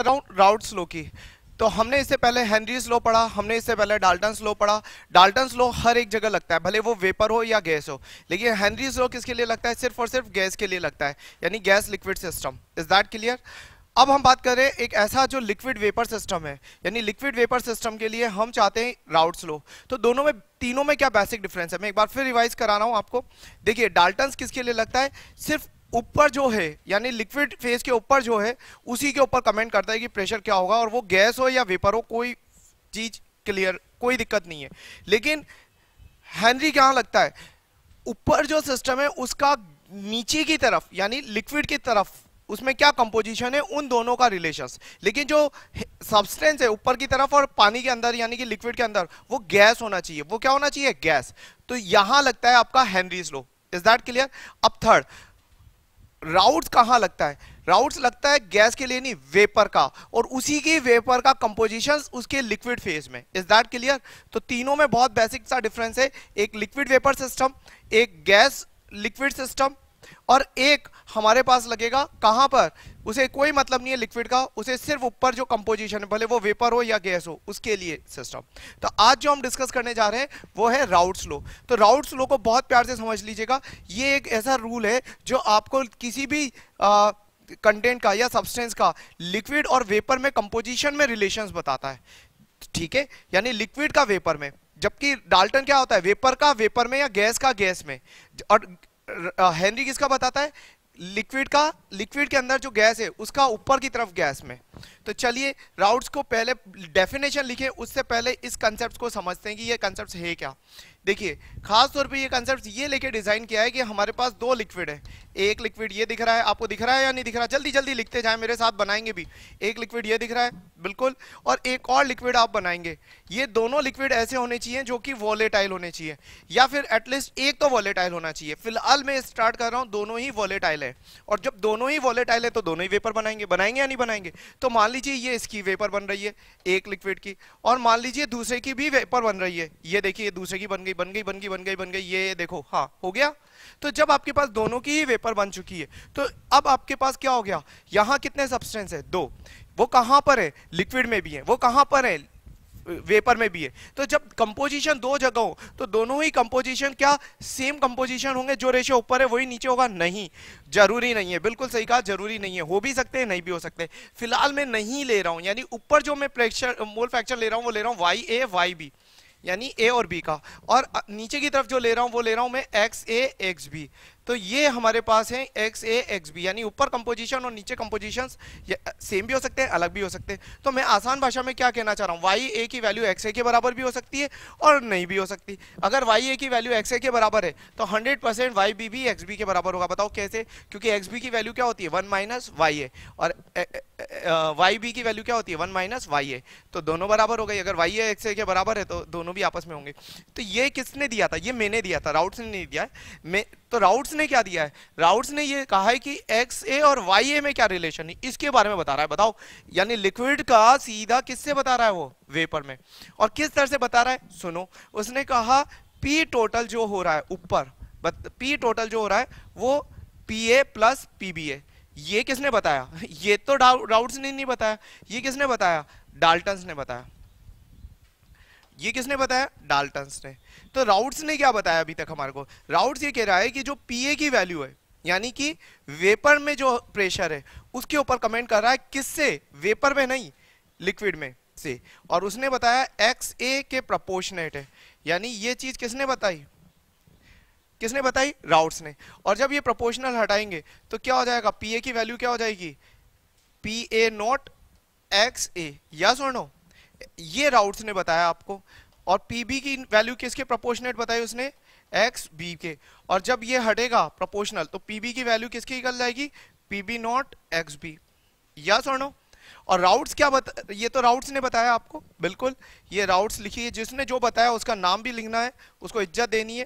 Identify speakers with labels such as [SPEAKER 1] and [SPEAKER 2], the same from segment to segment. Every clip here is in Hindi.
[SPEAKER 1] रहा हूँ राउट्स लॉ की। तो हमने इससे पहले हेनरीज लॉ पढ़ा, हमने इससे पहले डाल्टन्स लॉ पढ़ा। डाल्टन्स लॉ हर एक जगह लगता है, भले वो वेपर हो या गैस हो, लेकिन हेनरीज लॉ किसके लिए लगता है? सिर्फ और सिर्फ गैस के लिए लगता है, यानी gas liquid system. Is that clear? अब हम बात करें एक ऐसा जो लिक्विड वेपर सिस्टम है, यानी लिक्विड वेपर सिस्टम के लिए हम चाहते हैं राउट्स लॉ। तो दोनों में, तीनों में क्या बेसिक डिफरेंस है, मैं एक बार फिर रिवाइज करा रहा हूं आपको। देखिए, डाल्टन्स किसके लिए लगता है? सिर्फ ऊपर जो है, यानी लिक्विड फेज के ऊपर जो है, उसी के ऊपर कमेंट करता है कि प्रेशर क्या होगा, और वो गैस हो या वेपर हो, कोई चीज क्लियर, कोई दिक्कत नहीं है। लेकिन हेनरी कहां लगता है? ऊपर जो सिस्टम है उसका नीचे की तरफ, यानी लिक्विड की तरफ, उसमें क्या कंपोजिशन है, उन दोनों का रिलेशंस। लेकिन जो सब्सटेंस है ऊपर की तरफ और पानी के अंदर, यानी कि लिक्विड के अंदर, वो गैस होना चाहिए। वो क्या होना चाहिए? गैस। तो यहां लगता है आपका Henry's law. Is that clear? अब थर्ड, राउट्स कहां लगता है? राउट्स लगता है गैस के लिए नहीं, वेपर का, और उसी की वेपर का कंपोजिशन उसके लिक्विड फेज में। Is that clear? तो तीनों में बहुत बेसिक सा डिफरेंस है, एक लिक्विड वेपर सिस्टम, एक गैस लिक्विड सिस्टम, और एक हमारे पास लगेगा कहां पर? उसे कोई मतलब नहीं है लिक्विड का, उसे सिर्फ ऊपर जो कंपोजिशन है, भले वो वेपर हो या गैस हो, उसके लिए सिस्टम। तो आज जो हम डिस्कस करने जा रहे हैं वो है राउट्स लॉ। तो राउट्स लॉ को बहुत प्यार से समझ लीजिएगा। ये एक ऐसा रूल है जो आपको किसी भी कंटेंट का या सब्सटेंस का लिक्विड और वेपर में कंपोजिशन में रिलेशंस बताता है। ठीक है, यानी लिक्विड का वेपर में, जबकि डाल्टन क्या होता है? वेपर का वेपर में या गैस का गैस में। और हेनरी किसका बताता है? लिक्विड का, लिक्विड के अंदर जो गैस है उसका ऊपर की तरफ गैस में। तो चलिए राउट्स को पहले डेफिनेशन लिखे, उससे पहले इस कंसेप्ट को समझते हैं कि ये कंसेप्ट है क्या। देखिए, खास तौर पे ये कंसेप्ट ये लेके डिजाइन किया है कि हमारे पास दो लिक्विड है। एक लिक्विड ये दिख रहा है, आपको दिख रहा है या नहीं दिख रहा? जल्दी जल्दी लिखते जाएं, मेरे साथ बनाएंगे भी। एक लिक्विड ये दिख रहा है, बिल्कुल, और एक और लिक्विड आप बनाएंगे। ये दोनों लिक्विड ऐसे होने चाहिए जो कि वॉलेटाइल होने चाहिए, या फिर एटलीस्ट एक तो वॉलेटाइल होना चाहिए। फिलहाल मैं स्टार्ट कर रहा हूं, दोनों ही वॉलेटाइल है। और जब दोनों ही वॉलेटाइल है तो दोनों ही वेपर बनाएंगे। बनाएंगे या नहीं बनाएंगे? तो मान लीजिए ये इसकी वेपर बन रही है, एक लिक्विड की, और मान लीजिए दूसरे की भी वेपर बन रही है। ये देखिए, दूसरे की बन गई, बन गई, बन गई, बन गई, बन गई, ये देखो, हाँ हो गया। तो जब आपके पास दोनों की ही वेपर बन चुकी है, तो अब आपके पास क्या हो गया? यहां कितने सब्सटेंस है? दो। वो कहां पर है? लिक्विड में भी है। वो कहां पर है? वेपर में भी है। तो जब कंपोजिशन दो जगह हो तो दोनों ही कंपोजिशन क्या सेम कंपोजिशन होंगे? जो रेशियो ऊपर है वही नीचे होगा? नहीं, जरूरी नहीं है। बिल्कुल सही कहा, जरूरी नहीं है। हो भी सकते हैं, नहीं भी हो सकते। फिलहाल मैं नहीं ले रहा हूं, यानी ऊपर जो मैं फ्रैक्शन, मोल फ्रैक्शन ले रहा हूं वो ले रहा हूं वाई ए वाई बी, यानी ए और बी का, और नीचे की तरफ जो ले रहा हूं वो ले रहा हूं मैं एक्स ए एक्स बी। तो ये हमारे पास है एक्स ए एक्स बी, यानी ऊपर कंपोजिशन और नीचे कंपोजिशन सेम भी हो सकते हैं, अलग भी हो सकते हैं। तो मैं आसान भाषा में क्या कहना चाह रहा हूं? वाई ए की वैल्यू एक्स ए के बराबर भी हो सकती है और नहीं भी हो सकती। अगर वाई ए की वैल्यू एक्स ए के बराबर है तो 100% वाई बी भी एक्स बी के बराबर होगा। बताओ कैसे? क्योंकि एक्स बी की वैल्यू क्या होती है? 1 माइनस वाई ए, और वाई बी की वैल्यू क्या होती है? 1 माइनस वाई ए। तो दोनों बराबर हो गई। अगर वाई ए एक्स ए के बराबर है तो दोनों भी आपस में होंगे। तो ये किसने दिया था? ये मैंने दिया था, राउट्स ने नहीं दिया है। मैं तो राउट्स ने क्या दिया है? राउट्स ने ये कहा है कि एक्स ए और वाई ए में क्या रिलेशन है, इसके बारे में बता रहा है। बताओ, यानी लिक्विड का सीधा किससे बता रहा है? वो वेपर में। और किस तरह से बता रहा है? सुनो, उसने कहा पी टोटल जो हो रहा है ऊपर, पी टोटल जो हो रहा है वो P A plus P B A. ये किसने बताया? ये तो राउट्स ने नहीं बताया। ये किसने बताया? डाल्टन्स ने बताया। ये किसने बताया? डाल्टन्स ने। तो राउट्स ने क्या बताया अभी तक हमारे को? राउट्स ये कह रहा है कि जो पीए की वैल्यू है, यानी कि वेपर में जो प्रेशर है उसके ऊपर कमेंट कर रहा है। किससे? वेपर में नहीं, लिक्विड में से। और उसने बताया एक्स ए के प्रोपोर्शनेट है। यानी ये चीज किसने बताई? किसने बताई? राउट्स ने। और जब ये प्रोपोर्शनल हटाएंगे तो क्या हो जाएगा? पीए की वैल्यू क्या हो जाएगी? P A not X A. Yes और नो? ये राउट्स ने बताया आपको। और पीबी की वैल्यू किसके प्रोपोर्शनेट बताई उसने? एक्स बी के। और जब ये हटेगा प्रोपोर्शनल तो पीबी की वैल्यू किसकी निकल जाएगी? PB not X B. Yes और नो? और राउट्स क्या ये तो राउट्स ने बताया आपको, बिल्कुल। ये राउट्स लिखिए, जिसने जो बताया उसका नाम भी लिखना है, उसको इज्जत देनी है।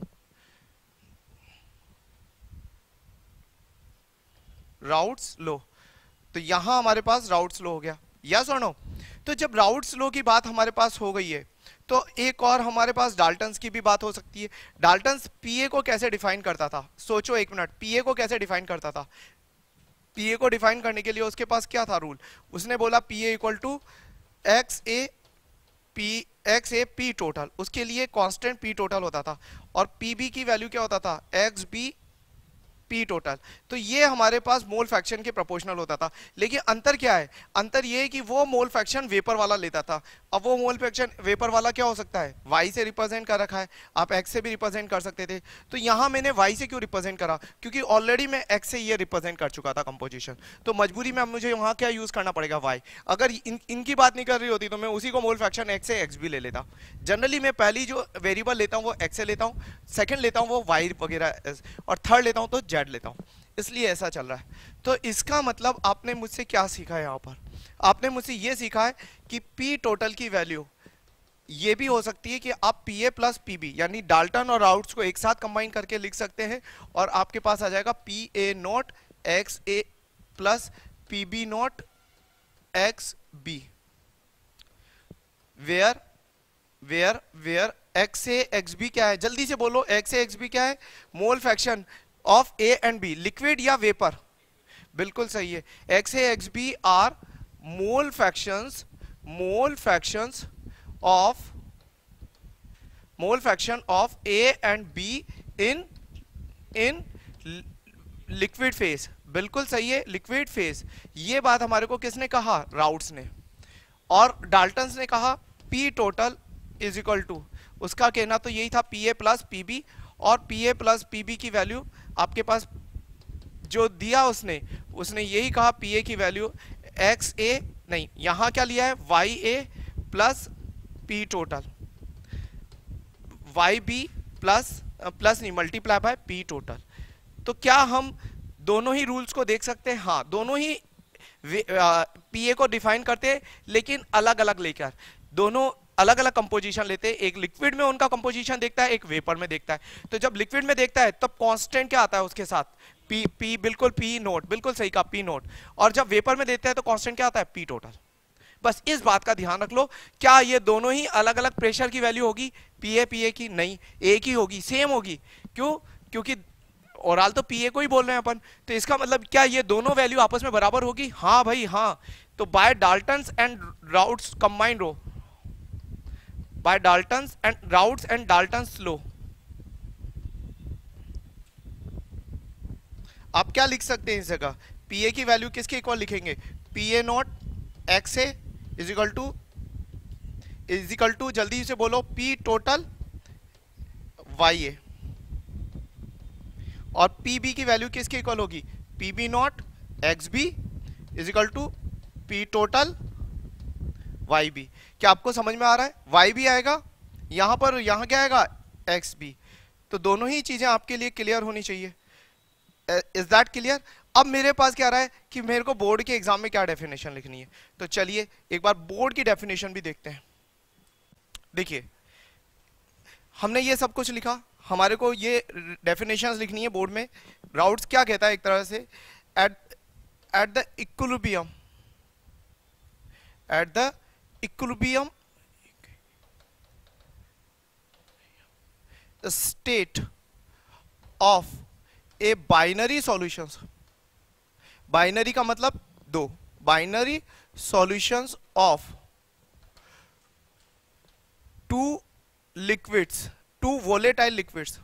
[SPEAKER 1] Raoult's law. तो यहां हमारे पास राउट्स लो हो गया। यस और नो? तो जब राउट्स लो की बात हमारे पास हो गई है तो एक और हमारे पास डाल्टन्स की भी बात हो सकती है। डाल्टन्स पीए को कैसे डिफाइन करता था? सोचो एक मिनट, पीए को कैसे डिफाइन करता था? पीए को डिफाइन करने के लिए उसके पास क्या था रूल, उसने बोला PA equal to X A P total, उसके लिए कांस्टेंट पी टोटल होता था, और पीबी की वैल्यू क्या होता था, एक्स बी पी टोटल। तो ये हमारे पास मोल फ्रैक्शन के प्रोपोर्शनल होता था। लेकिन अंतर क्या है, अंतर ये है कि वो मोल फ्रैक्शन वेपर वाला लेता था। अब वो मोल फ्रैक्शन वेपर वाला क्या हो सकता है, वाई से रिप्रेजेंट कर रखा है, आप एक्स से भी रिप्रेजेंट कर सकते थे। तो यहां मैंने वाई से क्यों रिप्रेजेंट करा, क्योंकि ऑलरेडी मैं एक्स से ये रिप्रेजेंट कर चुका था कंपोजिशन, तो मजबूरी में अब मुझे वहां क्या यूज करना पड़ेगा, वाई। अगर इनकी बात नहीं कर रही होती तो मैं उसी को मोल फ्रैक्शन एक्स से एक्स भी ले लेता। जनरली मैं पहली जो वेरिएबल लेता हूं वो एक्स से लेता हूं, सेकंड लेता हूं वो वाई वगैरह, और थर्ड लेता हूं तो जेड लेता हूं, इसलिए ऐसा चल रहा है। तो इसका मतलब आपने मुझसे क्या सीखा है, यहां पर आपने मुझसे ये सीखा है कि पी टोटल की वैल्यू ये भी हो सकती है कि आप P A plus P B यानी डाल्टन और राउट्स को एक साथ कंबाइन करके लिख सकते हैं, और आपके पास आ जाएगा P A not X A plus P B not X B, where where where X A X B क्या है, जल्दी से बोलो, एक्स ए एक्स बी क्या है, mole fraction of A and B, liquid या वेपर, बिल्कुल सही है, X A X B are mole fractions of mole fraction of A and B in liquid phase, बिल्कुल सही है, लिक्विड फेज। ये बात हमारे को किसने कहा, राउट्स ने, और डाल्टन्स ने कहा P total is equal to, उसका कहना तो यही था P A plus P B, और P A plus P B की वैल्यू आपके पास जो दिया उसने यही कहा P A की वैल्यू एक्स ए नहीं, यहां क्या लिया है Y A plus P total, Y B plus नहीं मल्टीप्लाई बाय पी टोटल। तो क्या हम दोनों ही रूल्स को देख सकते हैं, हाँ दोनों ही पीए को डिफाइन करते हैं, लेकिन अलग अलग लेकर, दोनों अलग अलग कंपोजिशन लेते हैं, एक लिक्विड में उनका कंपोजिशन देखता है, एक वेपर में देखता है। तो जब लिक्विड में देखता है तब कांस्टेंट क्या आता है उसके साथ, पी बिल्कुल पी नोट, बिल्कुल सही कहा पी नोट, और जब वेपर में देखता है तो कांस्टेंट क्या आता है, पी टोटल। बस इस बात का ध्यान रख लो, क्या ये दोनों ही अलग अलग प्रेशर की वैल्यू होगी, पीए की नहीं, एक ही होगी, सेम होगी, क्यों, क्योंकि ओवरऑल तो पीए को ही बोल रहे हैं अपन, तो इसका मतलब क्या ये दोनों वैल्यू आपस में बराबर होगी, हाँ भाई हाँ। तो by Dalton's and Raoult's combined row, by Dalton's and Raoult's and Dalton's law, आप क्या लिख सकते हैं इस जगह, पीए की वैल्यू किसके इक्वल लिखेंगे, PA naught X A is equal to जल्दी से बोलो पी टोटल वाई ए, और पी बी की वैल्यू किसके इक्वल होगी, P B not X B is equal to P total Y B. क्या आपको समझ में आ रहा है, वाई भी आएगा यहां पर, यहां क्या आएगा एक्स बी, तो दोनों ही चीजें आपके लिए क्लियर होनी चाहिए। Is that clear. अब मेरे पास क्या रहा है कि मेरे को बोर्ड के एग्जाम में क्या डेफिनेशन लिखनी है, तो चलिए एक बार बोर्ड की डेफिनेशन भी देखते हैं। देखिए हमने ये सब कुछ लिखा, हमारे को ये डेफिनेशंस लिखनी है बोर्ड में। राउट्स क्या कहता है एक तरह से, at the equilibrium state of a binary solutions, binary का मतलब दो, binary solutions of two liquids, two volatile liquids,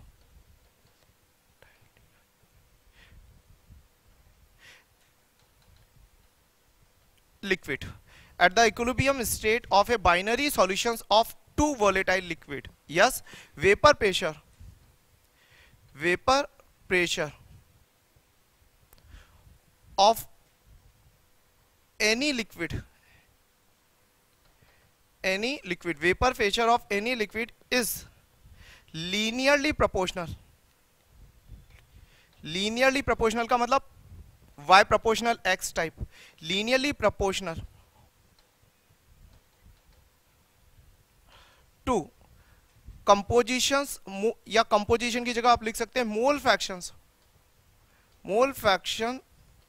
[SPEAKER 1] liquid at the equilibrium state of a binary solutions of two volatile liquid, yes, vapor pressure of any liquid, vapor pressure of any liquid is linearly proportional, का मतलब y proportional x type, linearly proportional to compositions, या composition की जगह आप लिख सकते हैं mole fraction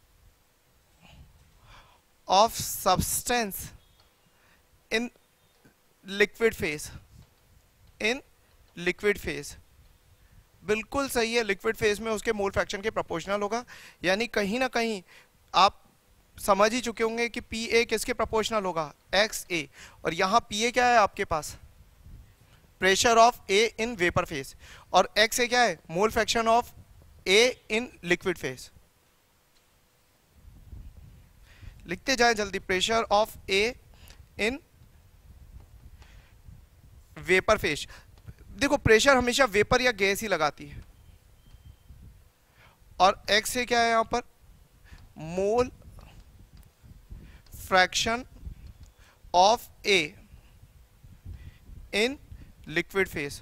[SPEAKER 1] of substance in liquid phase, बिल्कुल सही है, लिक्विड फेज में उसके मोल फ्रैक्शन के प्रोपोर्शनल होगा, यानी कहीं ना कहीं आप समझ ही चुके होंगे कि पी ए किसके प्रोपोर्शनल होगा, एक्स ए, और यहाँ पी ए क्या है आपके पास, pressure of A in vapour phase, और एक्स ए क्या है, mole fraction of A in liquid phase. लिखते जाए जल्दी, pressure of A in vapour phase. देखो प्रेशर हमेशा वेपर या गैस ही लगाती है, और एक्स से क्या है यहां पर, mole fraction of A in liquid phase.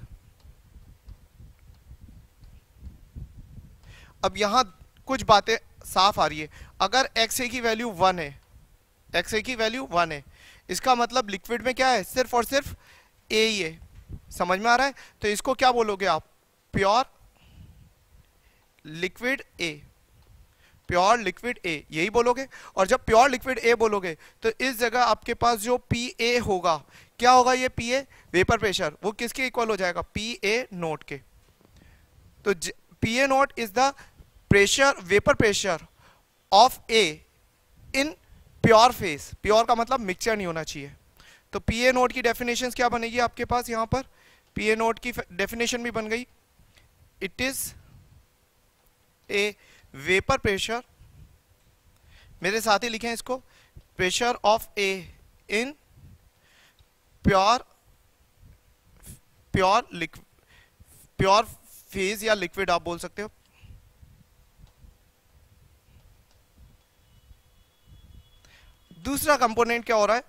[SPEAKER 1] अब यहां कुछ बातें साफ आ रही है। अगर एक्स ए की वैल्यू 1 है, एक्स ए की वैल्यू 1 है, इसका मतलब लिक्विड में क्या है, सिर्फ और सिर्फ ए ही है। समझ में आ रहा है? तो इसको क्या बोलोगे आप, pure liquid A, pure liquid A यही बोलोगे। और जब प्योर लिक्विड ए बोलोगे तो इस जगह आपके पास जो पी ए होगा, क्या होगा, ये पी ए वेपर प्रेशर, वो किसके इक्वल हो जाएगा, पी ए नोट के। तो P A naught is the pressure, vapour pressure of A in pure phase. Pure का मतलब मिक्सचर नहीं होना चाहिए। तो पी ए नोट की डेफिनेशन क्या बनेगी आपके पास, यहां पर पी ए नोट की डेफिनेशन भी बन गई, it is a vapour pressure, मेरे साथ ही लिखें इसको, pressure of A in pure pure phase या लिक्विड आप बोल सकते हो। दूसरा कंपोनेंट क्या हो रहा है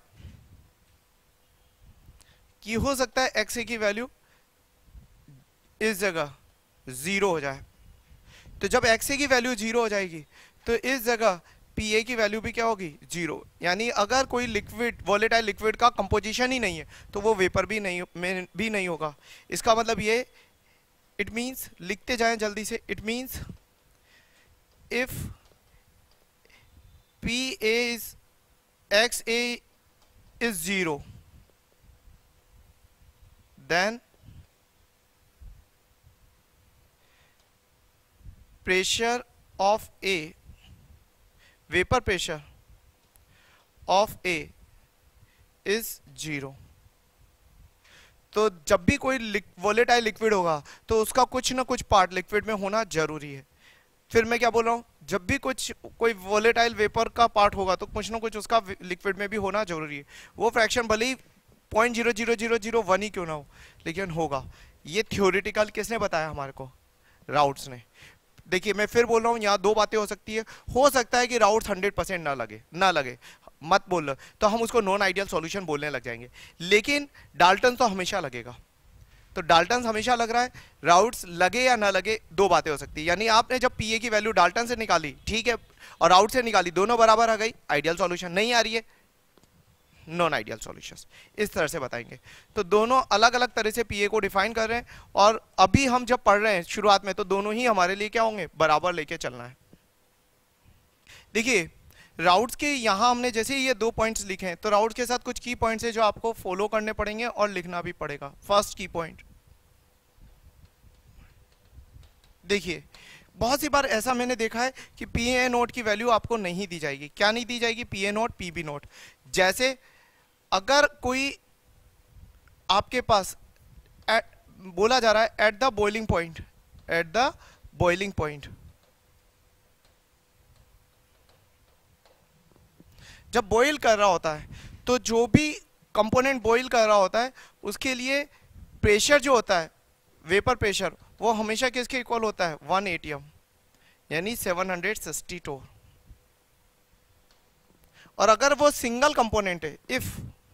[SPEAKER 1] कि हो सकता है एक्स ए की वैल्यू इस जगह 0 हो जाए। तो जब एक्स ए की वैल्यू 0 हो जाएगी तो इस जगह पी ए की वैल्यू भी क्या होगी, 0। यानी अगर कोई लिक्विड, वोलेटाइल लिक्विड का कंपोजिशन ही नहीं है तो वो वेपर भी नहीं होगा। इसका मतलब ये, इट मीन्स, लिखते जाएं जल्दी से, it means if P A is X A is 0 then pressure of A, vapor pressure of A is 0। तो जब भी कोई वोलेटाइल लिक्विड होगा तो उसका कुछ ना कुछ पार्ट लिक्विड में होना जरूरी है। फिर मैं क्या बोल रहा हूँ, जब भी कोई वोलेटाइल वेपर का पार्ट होगा तो कुछ ना कुछ उसका लिक्विड में भी होना जरूरी है। वो फ्रैक्शन भले ही 0.00001 ही क्यों ना हो, लेकिन होगा। ये थ्योरेटिकल किसने बताया हमारे को, राउट्स ने। देखिए मैं फिर बोल रहा हूँ, यहाँ दो बातें हो सकती है। हो सकता है कि राउट्स 100% ना लगे, मत बोल, तो हम उसको नॉन आइडियल सॉल्यूशन बोलने लग जाएंगे। लेकिन डाल्टन तो हमेशा लगेगा। तो डाल्टन हमेशा लग रहा है, राउट्स लगे या ना लगे, दो बातें हो सकती है। यानी आपने जब पीए की वैल्यू डाल्टन से निकाली, ठीक है, और राउट से निकाली, दोनों बराबर आ गई, आइडियल सॉल्यूशन। नहीं आ रही है, नॉन आइडियल सॉल्यूशंस। इस तरह से बताएंगे। तो दोनों अलग अलग तरह से पीए को डिफाइन कर रहे हैं, और अभी हम जब पढ़ रहे हैं शुरुआत में, तो दोनों ही हमारे लिए क्या होंगे, बराबर लेके चलना है। देखिए राउट्स के यहाँ हमने जैसे ये 2 पॉइंट्स लिखे हैं, तो राउट्स के साथ कुछ की पॉइंट्स है जो आपको फॉलो करने पड़ेंगे और लिखना भी पड़ेगा। फर्स्ट की पॉइंट, देखिए बहुत सी बार ऐसा मैंने देखा है कि पी ए नोट की वैल्यू आपको नहीं दी जाएगी। क्या नहीं दी जाएगी, P A naught, P B naught. जैसे अगर कोई आपके पास बोला जा रहा है at the boiling point, at the boiling point, जब बॉईल कर रहा होता है तो जो भी कंपोनेंट बॉईल कर रहा होता है उसके लिए प्रेशर जो होता है, वेपर प्रेशर, वो हमेशा किसके इक्वल होता है, 1 atm, यानी 760 टोर। और अगर वो सिंगल कंपोनेंट है, इफ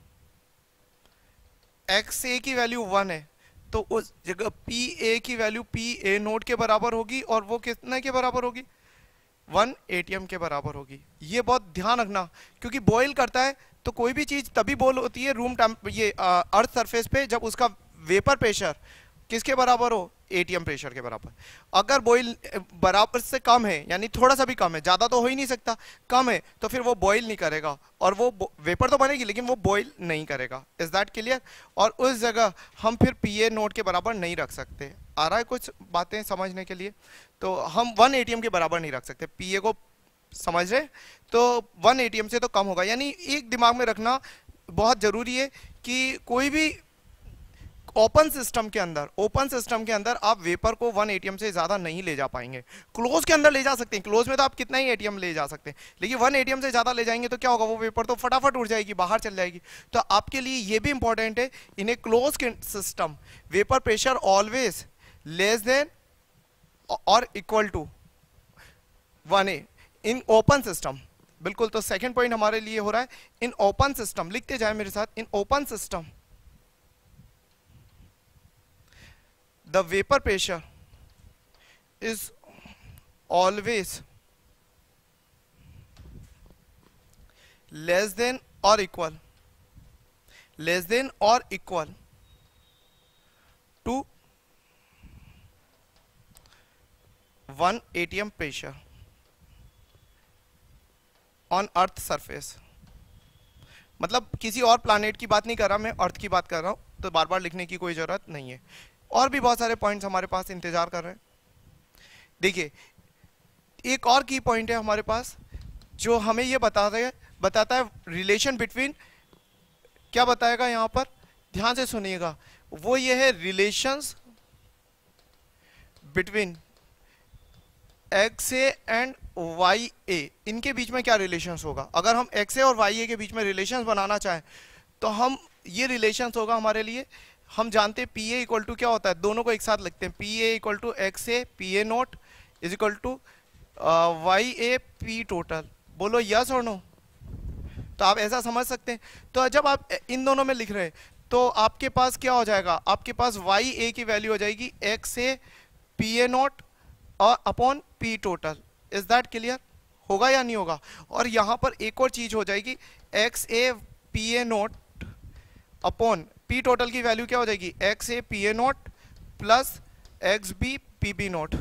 [SPEAKER 1] एक्स ए की वैल्यू 1 है, तो उस जगह पी ए की वैल्यू पी ए नोट के बराबर होगी, और वो कितने के बराबर होगी, 1 atm के बराबर होगी। ये बहुत ध्यान रखना, क्योंकि बॉईल करता है तो कोई भी चीज तभी बॉईल होती है रूम ये अर्थ सरफेस पे, जब उसका वेपर प्रेशर किसके बराबर हो, एटीएम प्रेशर के बराबर। अगर बॉईल बराबर से कम है, यानी थोड़ा सा भी कम है, ज्यादा तो हो ही नहीं सकता, कम है, तो फिर वो बॉईल नहीं करेगा, और वो वेपर तो बनेगी लेकिन वो बॉईल नहीं करेगा। Is that clear? और उस जगह हम फिर पीए नोट के बराबर नहीं रख सकते। आ रहा है कुछ बातें समझने के लिए? तो हम 1 atm के बराबर नहीं रख सकते। पीए को समझ रहे? तो 1 एटीएम से तो कम होगा। यानी एक दिमाग में रखना बहुत जरूरी है कि कोई भी ओपन सिस्टम के अंदर आप वेपर को 1 एटीएम से ज्यादा नहीं ले जा पाएंगे। क्लोज के अंदर ले जा सकते हैं, क्लोज में तो आप कितना ही एटीएम ले जा सकते हैं, लेकिन 1 एटीएम से ज्यादा ले जाएंगे तो क्या होगा, वो वेपर तो फटाफट उड़ जाएगी, बाहर चल जाएगी। तो आपके लिए ये भी इंपॉर्टेंट है, in a close system vapour pressure always less than और equal to 1A in open system. बिल्कुल, तो सेकंड पॉइंट हमारे लिए हो रहा है इन ओपन सिस्टम, लिखते जाए मेरे साथ, in open system the vapor pressure is always less than or equal to 1 atm pressure on earth surface। मतलब किसी और प्लैनेट की बात नहीं कर रहा मैं, अर्थ की बात कर रहा हूं, तो बार बार लिखने की कोई जरूरत नहीं है। और भी बहुत सारे पॉइंट्स हमारे पास इंतजार कर रहे हैं। देखिए, एक और की पॉइंट है हमारे पास जो हमें ये बताता है रिलेशन बिटवीन, क्या बताएगा यहां पर, ध्यान से सुनिएगा, वो ये है relations between XA and YA। इनके बीच में क्या रिलेशंस होगा? अगर हम XA और YA के बीच में रिलेशंस बनाना चाहें तो हम ये रिलेशंस होगा हमारे लिए, हम जानते हैं PA इक्वल टू क्या होता है, दोनों को एक साथ लिखते हैं, PA equal to XA PA naught is equal to YA P total. बोलो यस और नो? तो आप ऐसा समझ सकते हैं। तो जब आप इन दोनों में लिख रहे हैं तो आपके पास क्या हो जाएगा, आपके पास YA की वैल्यू हो जाएगी XA PA नोट और upon P total. Is that clear? होगा या नहीं होगा? और यहां पर एक और चीज हो जाएगी, XA PA naught upon P total की वैल्यू क्या हो जाएगी, XA PA naught plus XB PB naught.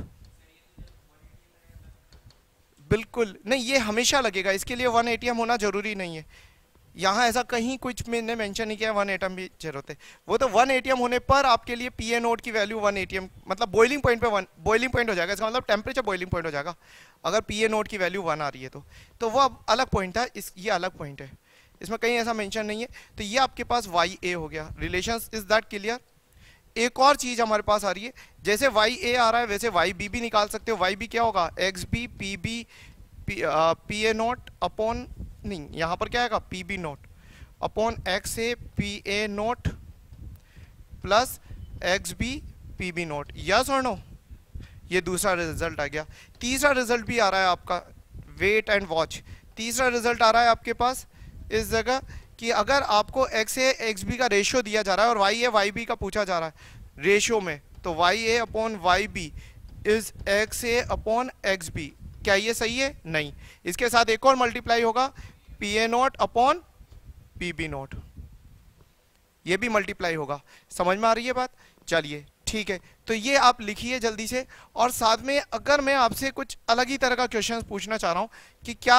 [SPEAKER 1] बिल्कुल नहीं, ये हमेशा लगेगा, इसके लिए 1 एटीएम होना जरूरी नहीं है। यहाँ ऐसा कहीं कुछ मैंने मेंशन नहीं किया 1 एटीएम भी जरूरत है, वो तो 1 एटीएम होने पर आपके लिए PA नोट की वैल्यू 1 एटीएम मतलब बॉइलिंग पॉइंट पे 1 बॉइलिंग पॉइंट हो जाएगा, इसका मतलब टेम्परेचर बॉइलिंग पॉइंट हो जाएगा अगर PA नोट की वैल्यू 1 आ रही है तो वो अब अलग पॉइंट है, ये अलग पॉइंट है, इसमें कहीं ऐसा मेंशन नहीं है। तो ये आपके पास YA हो गया रिलेशंस। Is that clear? एक और चीज हमारे पास आ रही है, जैसे YA आ रहा है वैसे YB भी निकाल सकते हो। YB क्या होगा, XB PB PA naught upon, नहीं यहां पर क्या आएगा, PB naught upon XA PA naught plus XB PB naught. Yes और नो? ये दूसरा रिजल्ट आ गया। तीसरा रिजल्ट भी आ रहा है आपका, वेट एंड वॉच। तीसरा रिजल्ट आ रहा है आपके पास इस जगह कि अगर आपको XA XB का रेशियो दिया जा रहा है और YA YB का पूछा जा रहा है रेशियो में, तो YA upon YB is XA upon XB। क्या ये सही है? नहीं, इसके साथ एक और मल्टीप्लाई होगा, PA naught upon PB naught, ये भी मल्टीप्लाई होगा। समझ में आ रही है बात? चलिए ठीक है, तो ये आप लिखिए जल्दी से। और साथ में अगर मैं आपसे कुछ अलग ही तरह का क्वेश्चन पूछना चाह रहा हूं कि क्या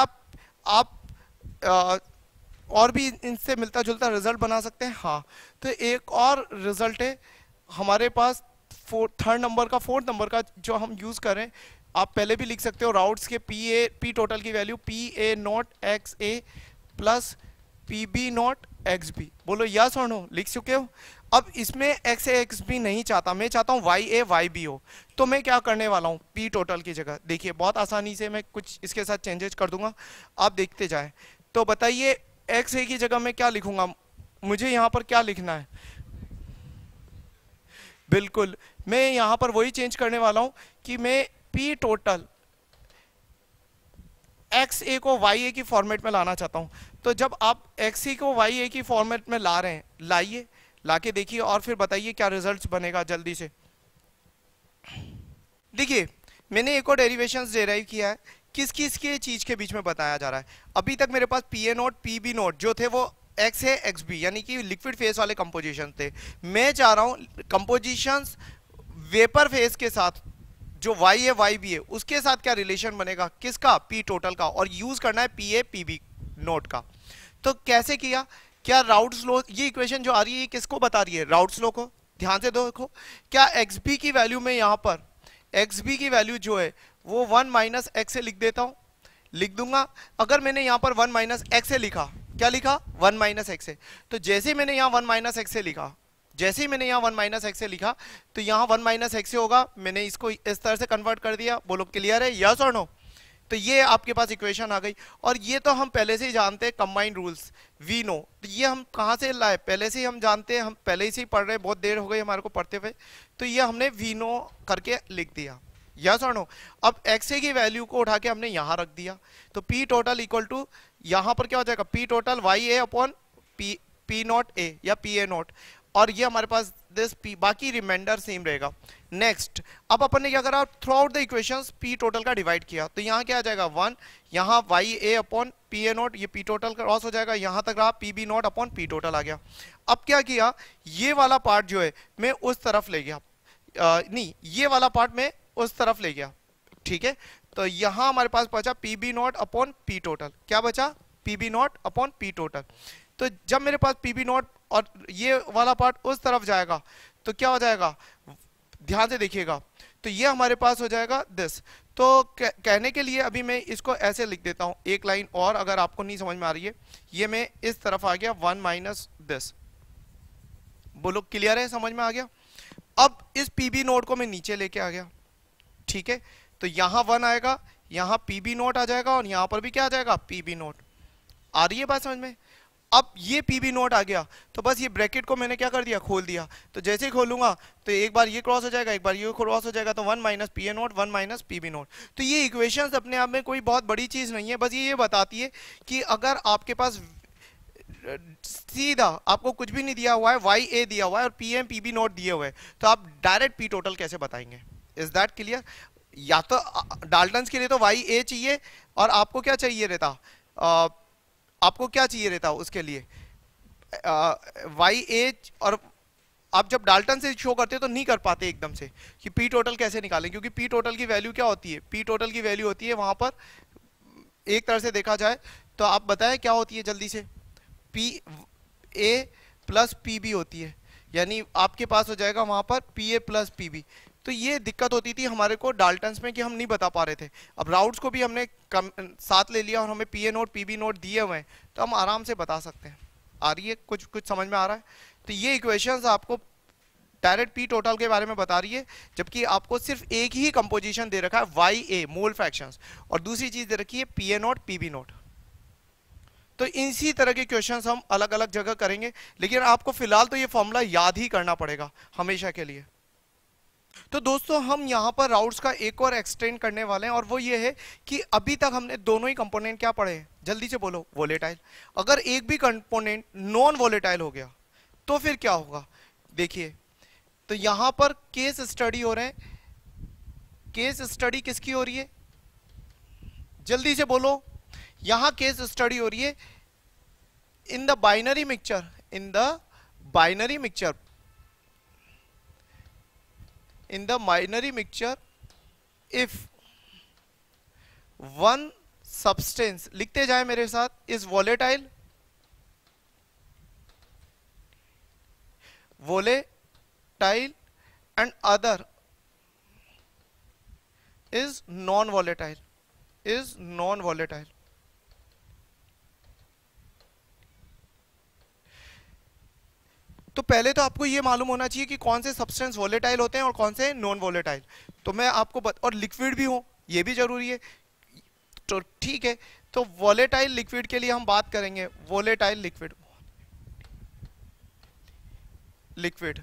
[SPEAKER 1] आप और भी इनसे मिलता जुलता रिजल्ट बना सकते हैं? हाँ, तो एक और रिजल्ट है हमारे पास थर्ड नंबर का, फोर्थ नंबर का जो हम यूज कर रहे हैं, आप पहले भी लिख सकते हो, राउट्स के P टोटल की value PA naught XA plus PB naught XB। बोलो यस और नो? लिख चुके हो? अब इसमें XA XB नहीं चाहता, मैं चाहता हूं YA YB हो, तो मैं क्या करने वाला हूं, P टोटल की जगह देखिए बहुत आसानी से मैं कुछ इसके साथ चेंजेस कर दूंगा, आप देखते जाएं। तो बताइए XA की जगह मैं क्या लिखूंगा, मुझे यहां पर क्या लिखना है? बिल्कुल, मैं यहां पर वही चेंज करने वाला हूं कि मैं P टोटल XA को YA की फॉर्मेट में लाना चाहता हूं। तो जब आप XA को YA की फॉर्मेट में ला रहे हैं, लाइए, लाके देखिए और फिर बताइए क्या रिजल्ट्स बनेगा जल्दी से। देखिए मैंने एक और डेरिवेशंस डेराइव किया है, किस किस के चीज के बीच में बताया जा रहा है। अभी तक मेरे पास PA नोट PB नोट जो थे वो XA XB यानी कि लिक्विड फेस वाले कंपोजिशन थे। मैं चाह रहा हूं कंपोजिशंस वेपर फेस के साथ जो YA YB है उसके साथ क्या रिलेशन बनेगा, किसका, P टोटल का, और यूज करना है PA PB नोट का। तो कैसे किया, क्या राउट्स लॉ, ये इक्वेशन जो आ रही है किसको बता रही है, राउट्स लॉ को। ध्यान से देखो, क्या XB की वैल्यू में यहां पर XB की वैल्यू जो है वो 1 माइनस x से लिख देता हूं, लिख दूंगा। अगर मैंने यहाँ पर 1 माइनस एक्स से लिखा, क्या लिखा, 1 माइनस एक्स से, तो जैसे ही मैंने यहाँ 1 माइनस एक्स से लिखा, जैसे ही मैंने यहाँ 1 माइनस एक्स से लिखा, तो यहाँ 1 माइनस एक्स से होगा, मैंने इसको इस तरह से कन्वर्ट कर दिया। बोलो क्लियर है, यस और नो? तो ये आपके पास इक्वेशन आ गई। और ये तो हम पहले से ही जानते हैं, कंबाइंड रूल्स वी नो। तो ये हम कहाँ से लाए, पहले से ही हम जानते हैं, हम पहले से ही पढ़ रहे हैं, बहुत देर हो गई हमारे को पढ़ते हुए। तो ये हमने वी नो करके लिख दिया, यस और नो? अब एक्स की वैल्यू को उठा के हमने यहाँ रख दिया, तो पी टोटल इक्वल टू, यहाँ पर क्या हो जाएगा, P total Y A upon P naught A या पी ए नॉट, और ये हमारे पास दिस पी, बाकी रिमाइंडर सेम रहेगा। नेक्स्ट, अब अपन ने क्या करा, throughout the equations P total का डिवाइड किया, तो यहाँ क्या आ जाएगा 1, यहाँ Y A upon P A naught, ये पी टोटल क्रॉस हो जाएगा, यहाँ तक रहा P B naught upon P total आ गया। अब क्या किया, ये वाला पार्ट जो है मैं उस तरफ ले गया, नहीं ये वाला पार्ट मैं उस तरफ ले गया, ठीक है। तो यहाँ हमारे पास बचा P B naught upon P total, क्या बचा, P B naught upon P total. तो जब मेरे पास पी बी नॉट और ये वाला पार्ट उस तरफ जाएगा, तो क्या हो जाएगा, ध्यान से देखिएगा, तो ये हमारे पास हो जाएगा दिस। तो कहने के लिए अभी मैं इसको ऐसे लिख देता हूं, एक लाइन और, अगर आपको नहीं समझ में आ रही है, ये मैं इस तरफ आ गया 1 माइनस दिस। बोलो क्लियर है, समझ में आ गया? अब इस पीबी नोट को मैं नीचे लेके आ गया, ठीक है। तो यहां 1 आएगा, यहां पीबी नोट आ जाएगा, और यहां पर भी क्या आ जाएगा, पीबी नोट। आ रही है बात समझ में? अब ये पीबी नोट आ गया, तो बस ये ब्रैकेट को मैंने क्या कर दिया, खोल दिया। तो जैसे ही खोलूंगा तो एक बार ये क्रॉस हो जाएगा, एक बार ये क्रॉस हो जाएगा, तो 1 minus P A naught, 1 minus PB naught. तो ये इक्वेशंस अपने आप में कोई बहुत बड़ी चीज नहीं है, बस ये बताती है कि अगर आपके पास सीधा आपको कुछ भी नहीं दिया हुआ है, वाई ए दिया हुआ है और पी एम पीबी नोट दिए हुए, तो आप डायरेक्ट पी टोटल कैसे बताएंगे? Is that clear? या तो डाल्टन्स के लिए तो वाई ए चाहिए, और आपको क्या चाहिए रहता, आपको क्या चाहिए रहता उसके लिए, वाई ए। और आप जब डाल्टन से शो करते हो तो नहीं कर पाते एकदम से कि पी टोटल कैसे निकालें, क्योंकि पी टोटल की वैल्यू क्या होती है, पी टोटल की वैल्यू होती है वहां पर, एक तरह से देखा जाए तो आप बताएं क्या होती है जल्दी से, P A plus P B होती है, यानी आपके पास हो जाएगा वहां पर P A plus P B. तो ये दिक्कत होती थी हमारे को डाल्टन्स में कि हम नहीं बता पा रहे थे। अब राउट्स को भी हमने साथ ले लिया और हमें P A naught P B naught दिए हुए हैं, तो हम आराम से बता सकते हैं। आ रही है, कुछ समझ में आ रहा है? तो ये इक्वेशंस आपको डायरेक्ट पी टोटल के बारे में बता रही है, जबकि आपको सिर्फ एक ही कंपोजिशन दे रखा है वाई ए मोल फ्रैक्शंस, और दूसरी चीज दे रखी है P A naught P B naught. तो इसी तरह के क्वेश्चंस हम अलग अलग जगह करेंगे, लेकिन आपको फिलहाल तो ये फॉर्मूला याद ही करना पड़ेगा हमेशा के लिए। तो दोस्तों हम यहाँ पर राउट्स का एक और एक्सटेंड करने वाले हैं, और वो ये है कि अभी तक हमने दोनों ही कंपोनेंट क्या पढ़े हैं, जल्दी से बोलो, वोलेटाइल। अगर एक भी कंपोनेंट नॉन वोलेटाइल हो गया तो फिर क्या होगा, देखिए। तो यहां पर केस स्टडी हो रहे हैं, केस स्टडी किसकी हो रही है, जल्दी से बोलो। यहां केस स्टडी हो रही है in the binary mixture, in the binary mixture, in the binary mixture if one substance, लिखते जाए मेरे साथ, is volatile, volatile and other is non volatile, is non volatile। तो पहले तो आपको ये मालूम होना चाहिए कि कौन से सब्सटेंस वोलेटाइल होते हैं और कौन से नॉन वोलेटाइल। तो मैं आपको और लिक्विड भी हो, ये भी जरूरी है। तो ठीक है, तो वोलेटाइल लिक्विड के लिए हम बात करेंगे, वोलेटाइल लिक्विड, लिक्विड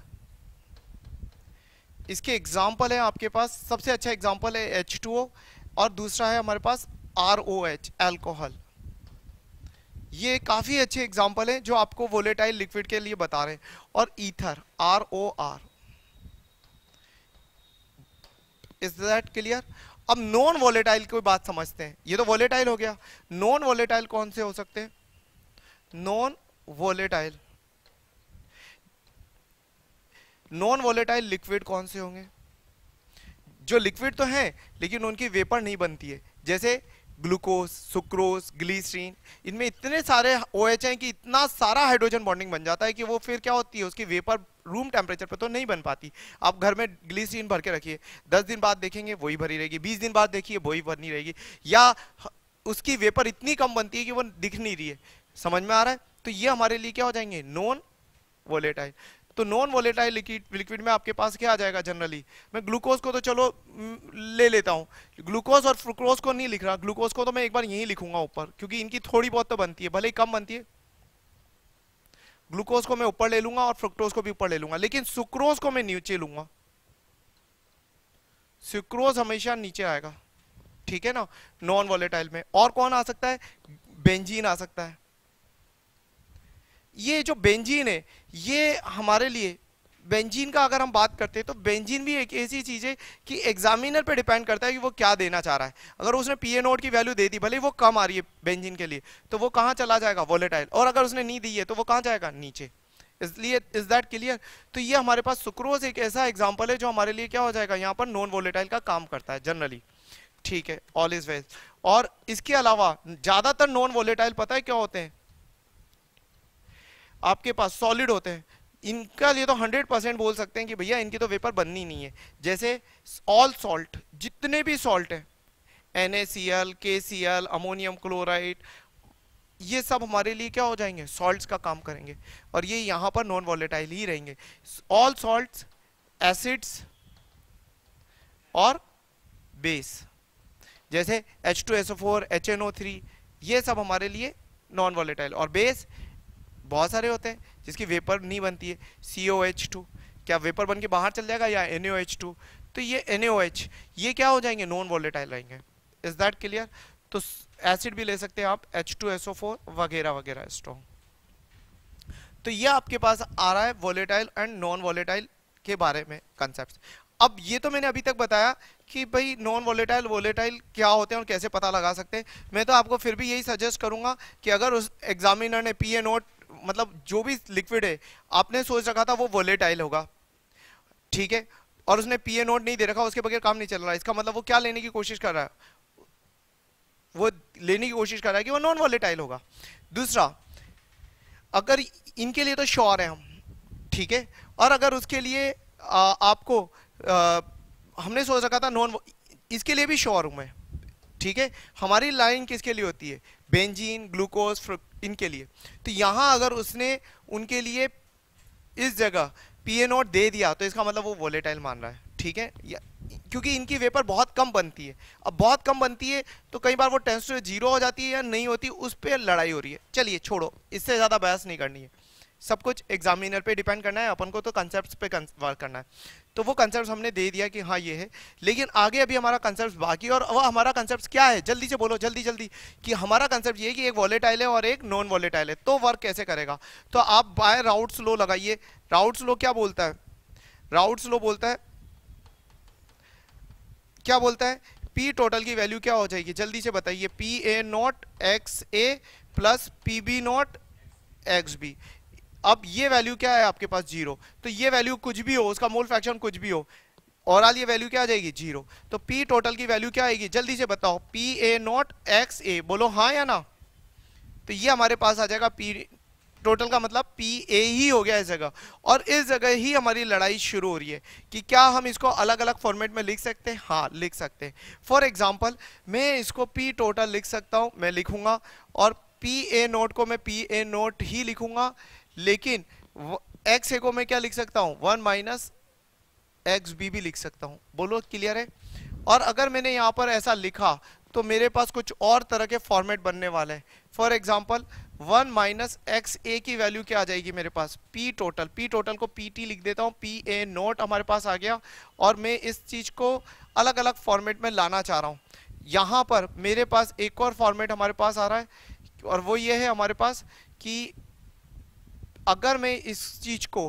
[SPEAKER 1] इसके एग्जाम्पल है आपके पास, सबसे अच्छा एग्जाम्पल है H2O, और दूसरा है हमारे पास ROH, अल्कोहल। ये काफी अच्छे एग्जाम्पल हैं जो आपको वोलेटाइल लिक्विड के लिए बता रहे हैं। और ether, ROR, is that clear? अब नॉन वोलेटाइल की बात समझते हैं, ये तो वोलेटाइल हो गया, नॉन वोलेटाइल कौन से हो सकते हैं? Non volatile, non volatile liquid कौन से होंगे? जो लिक्विड तो हैं लेकिन उनकी वेपर नहीं बनती है, जैसे ग्लूकोज, सुक्रोज, ग्लिसरीन, इनमें इतने सारे OH हैं कि इतना सारा हाइड्रोजन बॉन्डिंग बन जाता है कि वो फिर क्या होती है, उसकी वेपर रूम टेम्परेचर पे तो नहीं बन पाती। आप घर में ग्लिसरीन भर के रखिए, 10 दिन बाद देखेंगे वही भरी रहेगी, 20 दिन बाद देखिए वही भरनी रहेगी। या उसकी वेपर इतनी कम बनती है कि वो दिख नहीं रही है। समझ में आ रहा है? तो ये हमारे लिए क्या हो जाएंगे, नॉन वोलेटाइल। तो नॉन वोलेटाइल लिक्विड में आपके पास क्या आ जाएगा जनरली, मैं ग्लूकोज को तो चलो ले लेता हूँ, ग्लूकोज और फ्रुक्टोज को नहीं लिख रहा, ग्लूकोज को तो मैं एक बार यही लिखूंगा ऊपर, क्योंकि इनकी थोड़ी बहुत तो बनती है, भले ही कम बनती है। ग्लूकोज को मैं ऊपर ले लूंगा और फ्रुक्टोज को भी ऊपर ले लूंगा, लेकिन सुक्रोज को मैं नीचे लूंगा, सुक्रोज हमेशा नीचे आएगा, ठीक है ना, नॉन वोलेटाइल में। और कौन आ सकता है, बेंजीन आ सकता है। ये जो बेंजीन है ये हमारे लिए, बेंजीन का अगर हम बात करते हैं तो बेंजीन भी एक ऐसी चीज है कि एग्जामिनर पे डिपेंड करता है कि वो क्या देना चाह रहा है। अगर उसने पीए नोट की वैल्यू दे दी, भले वो कम आ रही है बेंजीन के लिए, तो वो कहां चला जाएगा, वोलेटाइल। और अगर उसने नहीं दी है तो वो कहां जाएगा, नीचे। इसलिए इज दैट क्लियर? तो ये हमारे पास सुक्रोज एक ऐसा एग्जाम्पल है जो हमारे लिए क्या हो जाएगा, यहाँ पर नॉन वोलेटाइल का काम करता है जनरली, ठीक है, ऑल इज वेल। और इसके अलावा ज्यादातर नॉन वोलेटाइल पता है क्या होते हैं आपके पास, सॉलिड होते हैं। इनका लिए तो 100% बोल सकते हैं कि भैया इनकी तो वेपर बननी नहीं है। जैसे ऑल सॉल्ट, जितने भी सॉल्ट है, NaCl, KCl, अमोनियम क्लोराइड, ये सब हमारे लिए क्या हो जाएंगे, सॉल्ट्स का काम करेंगे, और ये यहां पर नॉन वोलेटाइल ही रहेंगे। ऑल सॉल्ट्स, एसिड्स और बेस, जैसे H2SO4, HNO3, ये सब हमारे लिए नॉन वोलेटाइल। और बेस बहुत सारे होते हैं जिसकी वेपर नहीं बनती है, COH2, क्या वेपर बन के बाहर चल जाएगा, या NaOH2, तो ये NaOH, ये क्या हो जाएंगे, नॉन वोलेटाइल रहेंगे। Is that clear? तो एसिड भी ले सकते हैं आप, H2SO4 वगैरह वगैरह स्ट्रॉन्ग। तो ये आपके पास आ रहा है वोलेटाइल एंड नॉन वोलेटाइल के बारे में कंसेप्ट। अब ये तो मैंने अभी तक बताया कि भाई नॉन वोलेटाइल वोलेटाइल क्या होते हैं और कैसे पता लगा सकते हैं। मैं तो आपको फिर भी यही सजेस्ट करूंगा कि अगर उस एग्जामिनर ने पीए नोट, मतलब जो भी लिक्विड है आपने सोच रखा था वो वोलेटाइल होगा, ठीक है, और उसने पीए नोट नहीं दे रखा, उसके बगैर काम नहीं चल रहा, इसका मतलब वो क्या लेने की कोशिश कर रहा है, वो लेने की कोशिश कर रहा है कि वो नॉन वोलेटाइल होगा। दूसरा, अगर इनके लिए तो श्योर है हम, ठीक है, और अगर उसके लिए आपको हमने सोच रखा था नॉन, इसके लिए भी श्योर हूं मैं, ठीक है। हमारी लाइन किसके लिए होती है, बेंजीन, ग्लूकोज, इनके लिए। तो यहां अगर उसने उनके लिए इस जगह पीए नोट दे दिया तो इसका मतलब वो वोलेटाइल मान रहा है, ठीक है, क्योंकि इनकी वेपर बहुत कम बनती है। अब बहुत कम बनती है तो कई बार वो टेंस टू 0 हो जाती है या नहीं होती, उस पर लड़ाई हो रही है। चलिए छोड़ो, इससे ज्यादा बहस नहीं करनी है, सब कुछ एग्जामिनर पे डिपेंड करना है, अपन को तो कंसेप्ट पे वर्क करना है। तो वो कंसेप्ट हमने दे दिया कि हाँ ये है, लेकिन आगे अभी हमारा कंसेप्ट बाकी, और वो हमारा कंसेप्ट क्या है, जल्दी से बोलो, जल्दी जल्दी, कि हमारा कंसेप्ट ये है कि एक वोलेटाइल है और एक नॉन वोलेटाइल है, तो वर्क कैसे करेगा। तो आप बाय राउट्स लॉ लगाइए। राउट्स लॉ क्या बोलता है, राउट्स लॉ बोलता है, क्या बोलता है, पी टोटल की वैल्यू क्या हो जाएगी, जल्दी से बताइए, PA naught XA plus PB naught XB। अब ये वैल्यू क्या है आपके पास, 0, तो ये वैल्यू कुछ भी हो, उसका मोल फ्रैक्शन कुछ भी हो, और ये वैल्यू क्या आ जाएगी, 0। तो पी टोटल की वैल्यू क्या आएगी, जल्दी से बताओ, PA नॉट XA, बोलो हाँ या ना। तो ये हमारे पास आ जाएगा पी टोटल का मतलब PA ही हो गया इस जगह, और इस जगह ही हमारी लड़ाई शुरू हो रही है कि क्या हम इसको अलग अलग फॉर्मेट में लिख सकते हैं, हाँ लिख सकते हैं। फॉर एग्जांपल मैं इसको P टोटल लिख सकता हूं, मैं लिखूंगा, और PA नोट को मैं PA नोट ही लिखूंगा, लेकिन XA को मैं क्या लिख सकता हूं, 1 माइनस XB भी लिख सकता हूं। बोलो क्लियर है? और अगर मैंने यहां पर ऐसा लिखा तो मेरे पास कुछ और तरह के फॉर्मेट बनने वाले हैं। फॉर एग्जांपल 1 माइनस XA की वैल्यू क्या आ जाएगी मेरे पास, P टोटल, P टोटल को PT लिख देता हूं, PA नोट हमारे पास आ गया, और मैं इस चीज को अलग अलग फॉर्मेट में लाना चाह रहा हूं। यहां पर मेरे पास एक और फॉर्मेट हमारे पास आ रहा है, और वो ये है हमारे पास कि अगर मैं इस चीज को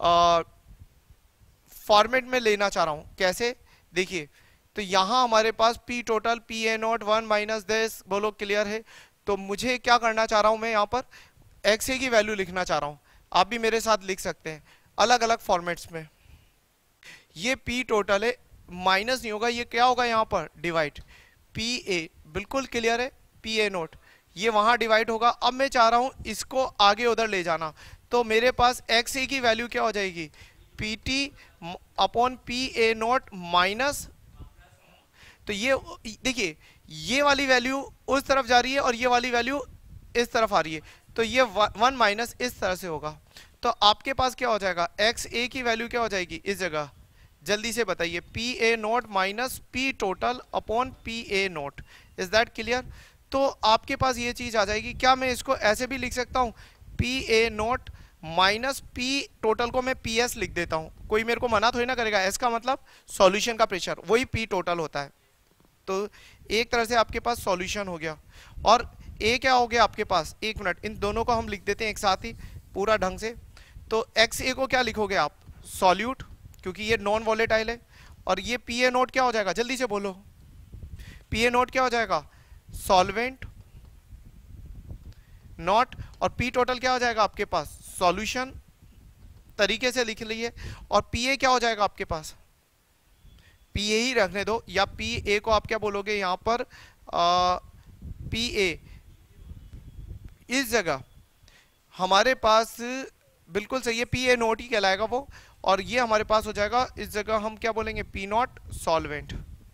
[SPEAKER 1] फॉर्मेट में लेना चाह रहा हूं, कैसे, देखिए, तो यहां हमारे पास P total PA naught 1 minus this, बोलो क्लियर है। तो मुझे क्या करना चाह रहा हूं, मैं यहां पर XA की वैल्यू लिखना चाह रहा हूं, आप भी मेरे साथ लिख सकते हैं अलग अलग फॉर्मेट्स में। ये P टोटल है, माइनस नहीं होगा, ये क्या होगा यहां पर, डिवाइड, PA, बिल्कुल क्लियर है, PA नोट ये वहां डिवाइड होगा। अब मैं चाह रहा हूं इसको आगे उधर ले जाना, तो मेरे पास XA की वैल्यू क्या हो जाएगी, PT upon PA naught minus, तो ये देखिए ये वाली वैल्यू उस तरफ जा रही है और ये वाली वैल्यू इस तरफ आ रही है, तो ये 1 माइनस इस तरह से होगा। तो आपके पास क्या हो जाएगा, एक्स ए की वैल्यू क्या हो जाएगी इस जगह, जल्दी से बताइए, P A naught minus P total upon P A naught. Is that clear? तो आपके पास ये चीज आ जाएगी। क्या मैं इसको ऐसे भी लिख सकता हूँ, P A naught minus P total को मैं पी एस लिख देता हूँ, कोई मेरे को मना थोड़ी ना करेगा। एस का मतलब सॉल्यूशन का प्रेशर, वही पी टोटल होता है। तो एक तरह से आपके पास सॉल्यूशन हो गया। और ए क्या हो गया आपके पास, एक मिनट, इन दोनों को हम लिख देते हैं एक साथ ही पूरा ढंग से। तो एक्स ए को क्या लिखोगे आप, सॉल्यूट, क्योंकि ये नॉन वॉलेटाइल है। और ये पी ए नोट क्या हो जाएगा, जल्दी से बोलो, पी ए नोट क्या हो जाएगा, सॉल्वेंट नॉट, और पी टोटल क्या हो जाएगा आपके पास, सॉल्यूशन, तरीके से लिख लीजिए। और पी ए क्या हो जाएगा आपके पास, पी ए ही रखने दो, या पी ए को आप क्या बोलोगे यहां पर, पी ए इस जगह हमारे पास बिल्कुल सही है, पी ए नोट ही कहलाएगा वो। और ये हमारे पास हो जाएगा इस जगह हम क्या बोलेंगे, पी नॉट सॉल्वेंट।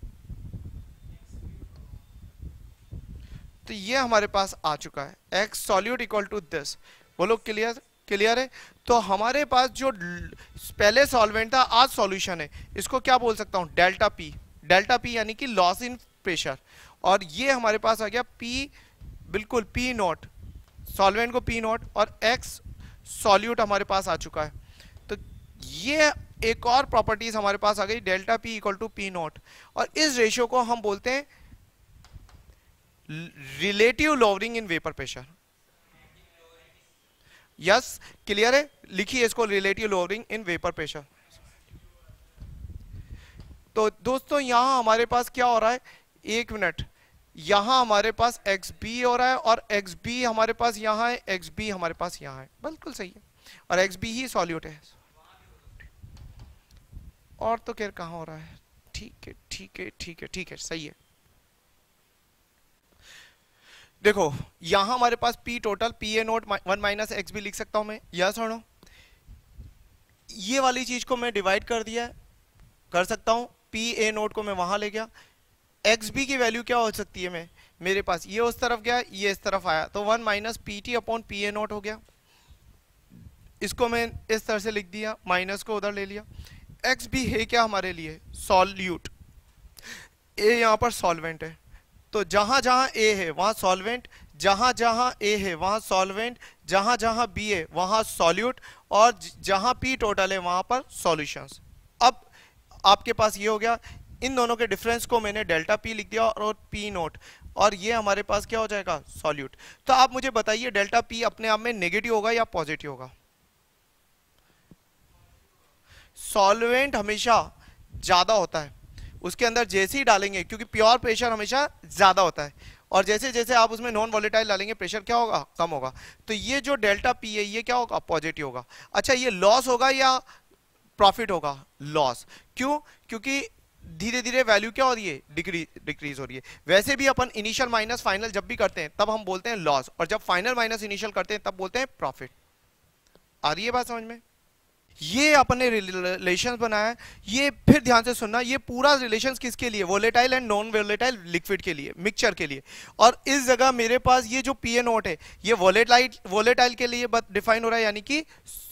[SPEAKER 1] तो ये हमारे पास आ चुका है, X solute equal to this. बोलो क्लियर, क्लियर है? तो हमारे पास जो पहले सॉल्वेंट था आज सॉल्यूशन है, इसको क्या बोल सकता हूं, डेल्टा पी। डेल्टा पी यानी कि लॉस इन प्रेशर। और ये हमारे पास आ गया पी, बिल्कुल पी नॉट, सॉल्वेंट को पी नॉट, और एक्स सॉल्यूट हमारे पास आ चुका है। तो ये एक और प्रॉपर्टीज हमारे पास आ गई, delta P equal to P naught. और इस रेशियो को हम बोलते हैं relative lowering in vapour pressure. Yes, clear है? लिखिए इसको, relative lowering in vapour pressure. तो दोस्तों यहां हमारे पास क्या हो रहा है, एक मिनट, यहां हमारे पास एक्स बी हो रहा है, और एक्स बी हमारे पास यहां है, एक्स बी हमारे पास यहां है, बिल्कुल सही है। और एक्स बी ही सॉल्यूट है, और तो क्या कहां हो रहा है, ठीक है ठीक है ठीक है ठीक है, सही है। देखो यहां हमारे पास P total P A naught 1 minus X B लिख सकता हूं मैं, यस और नो? ये वाली चीज को मैं डिवाइड कर दिया है, कर सकता हूं, पी ए नोट को मैं वहां ले गया। एक्स बी की वैल्यू क्या हो सकती है, मैं मेरे पास ये उस तरफ गया, ये इस तरफ आया, तो 1 minus P T upon P A naught हो गया। इसको मैं इस तरह से लिख दिया, माइनस को उधर ले लिया। एक्स बी है क्या हमारे लिए, सॉल्यूट, ए यहां पर सॉल्वेंट है, तो जहां जहां ए है वहां सॉल्वेंट, जहां जहां ए है वहां सॉल्वेंट, जहां जहां बी है वहां सॉल्यूट, और जहां पी टोटल है वहां पर सॉल्यूशंस। अब आपके पास ये हो गया, इन दोनों के डिफरेंस को मैंने डेल्टा पी लिख दिया और पी नोट, और ये हमारे पास क्या हो जाएगा, सॉल्यूट। तो आप मुझे बताइए डेल्टा पी अपने आप में नेगेटिव होगा या पॉजिटिव होगा? सॉल्वेंट हमेशा ज्यादा होता है, उसके अंदर जैसे ही डालेंगे, क्योंकि प्योर प्रेशर हमेशा ज्यादा होता है, और जैसे जैसे आप उसमें नॉन वॉलेटाइल डालेंगे प्रेशर क्या होगा, कम होगा। तो ये जो डेल्टा पी है ये क्या होगा, पॉजिटिव होगा। अच्छा, ये लॉस होगा या प्रॉफिट होगा, लॉस। क्यों? क्योंकि धीरे धीरे वैल्यू क्या हो रही है, डिक्रीज हो रही है। वैसे भी अपन इनिशियल माइनस फाइनल जब भी करते हैं तब हम बोलते हैं लॉस, और जब फाइनल माइनस इनिशियल करते हैं तब बोलते हैं प्रॉफिट। आ रही है बात समझ में? ये अपने रिलेशंस बनाया है। ये फिर ध्यान से सुनना, ये पूरा रिलेशंस किसके लिए, volatile and non volatile liquid के लिए, मिक्सचर के लिए। और इस जगह मेरे पास ये जो पी ए नोट है ये वोलेटाइल के लिए डिफाइन हो रहा है, यानी कि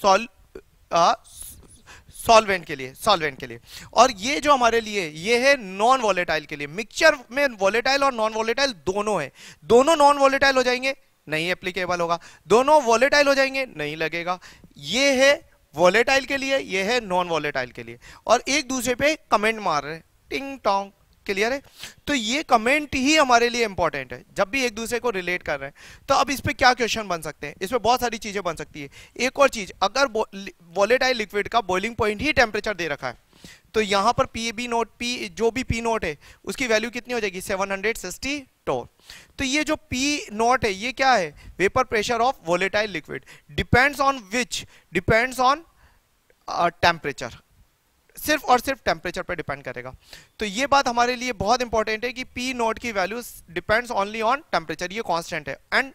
[SPEAKER 1] सॉल्वेंट के लिए। और ये जो हमारे लिए ये है नॉन वोलेटाइल के लिए। मिक्सचर में वोलेटाइल और नॉन वोलेटाइल दोनों है। दोनों नॉन वोलेटाइल हो जाएंगे, नहीं एप्लीकेबल होगा। दोनों वोलेटाइल हो जाएंगे, नहीं लगेगा। ये है वोलेटाइल के लिए, ये है नॉन वोलेटाइल के लिए, और एक दूसरे पे कमेंट मार रहे हैं, टिंग टोंग, क्लियर है? तो ये कमेंट ही हमारे लिए इंपॉर्टेंट है जब भी एक दूसरे को रिलेट कर रहे हैं। तो अब इस पे क्या क्वेश्चन बन सकते हैं, इसमें बहुत सारी चीजें बन सकती है। एक और चीज, अगर वोलेटाइल लिक्विड का बॉइलिंग पॉइंट ही टेम्परेचर दे रखा है, तो यहां पर पी बी नोट, पी जो भी पी नोट है उसकी वैल्यू कितनी हो जाएगी, 760 टोर। तो ये जो पी नोट है ये क्या है, vapour pressure of volatile liquid, depends on which, depends on temperature, सिर्फ और सिर्फ टेम्परेचर पर डिपेंड करेगा। तो ये बात हमारे लिए बहुत इंपॉर्टेंट है कि पी नोट की value depends only on temperature, ये कांस्टेंट है, एंड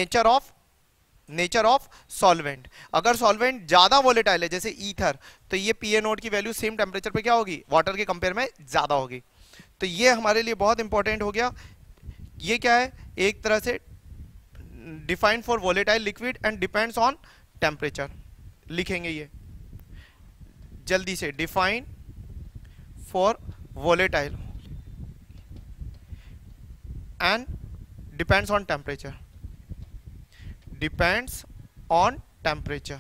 [SPEAKER 1] नेचर ऑफ सॉल्वेंट। अगर सॉल्वेंट ज्यादा वोलेटाइल है जैसे ईथर, तो ये पी ए नोट की वैल्यू सेम टेम्परेचर पे क्या होगी, वाटर के कंपेयर में ज्यादा होगी। तो ये हमारे लिए बहुत इंपॉर्टेंट हो गया। ये क्या है, एक तरह से defined for volatile liquid and depends on temperature, लिखेंगे ये जल्दी से, defined for volatile and depends on temperature, depends on temperature.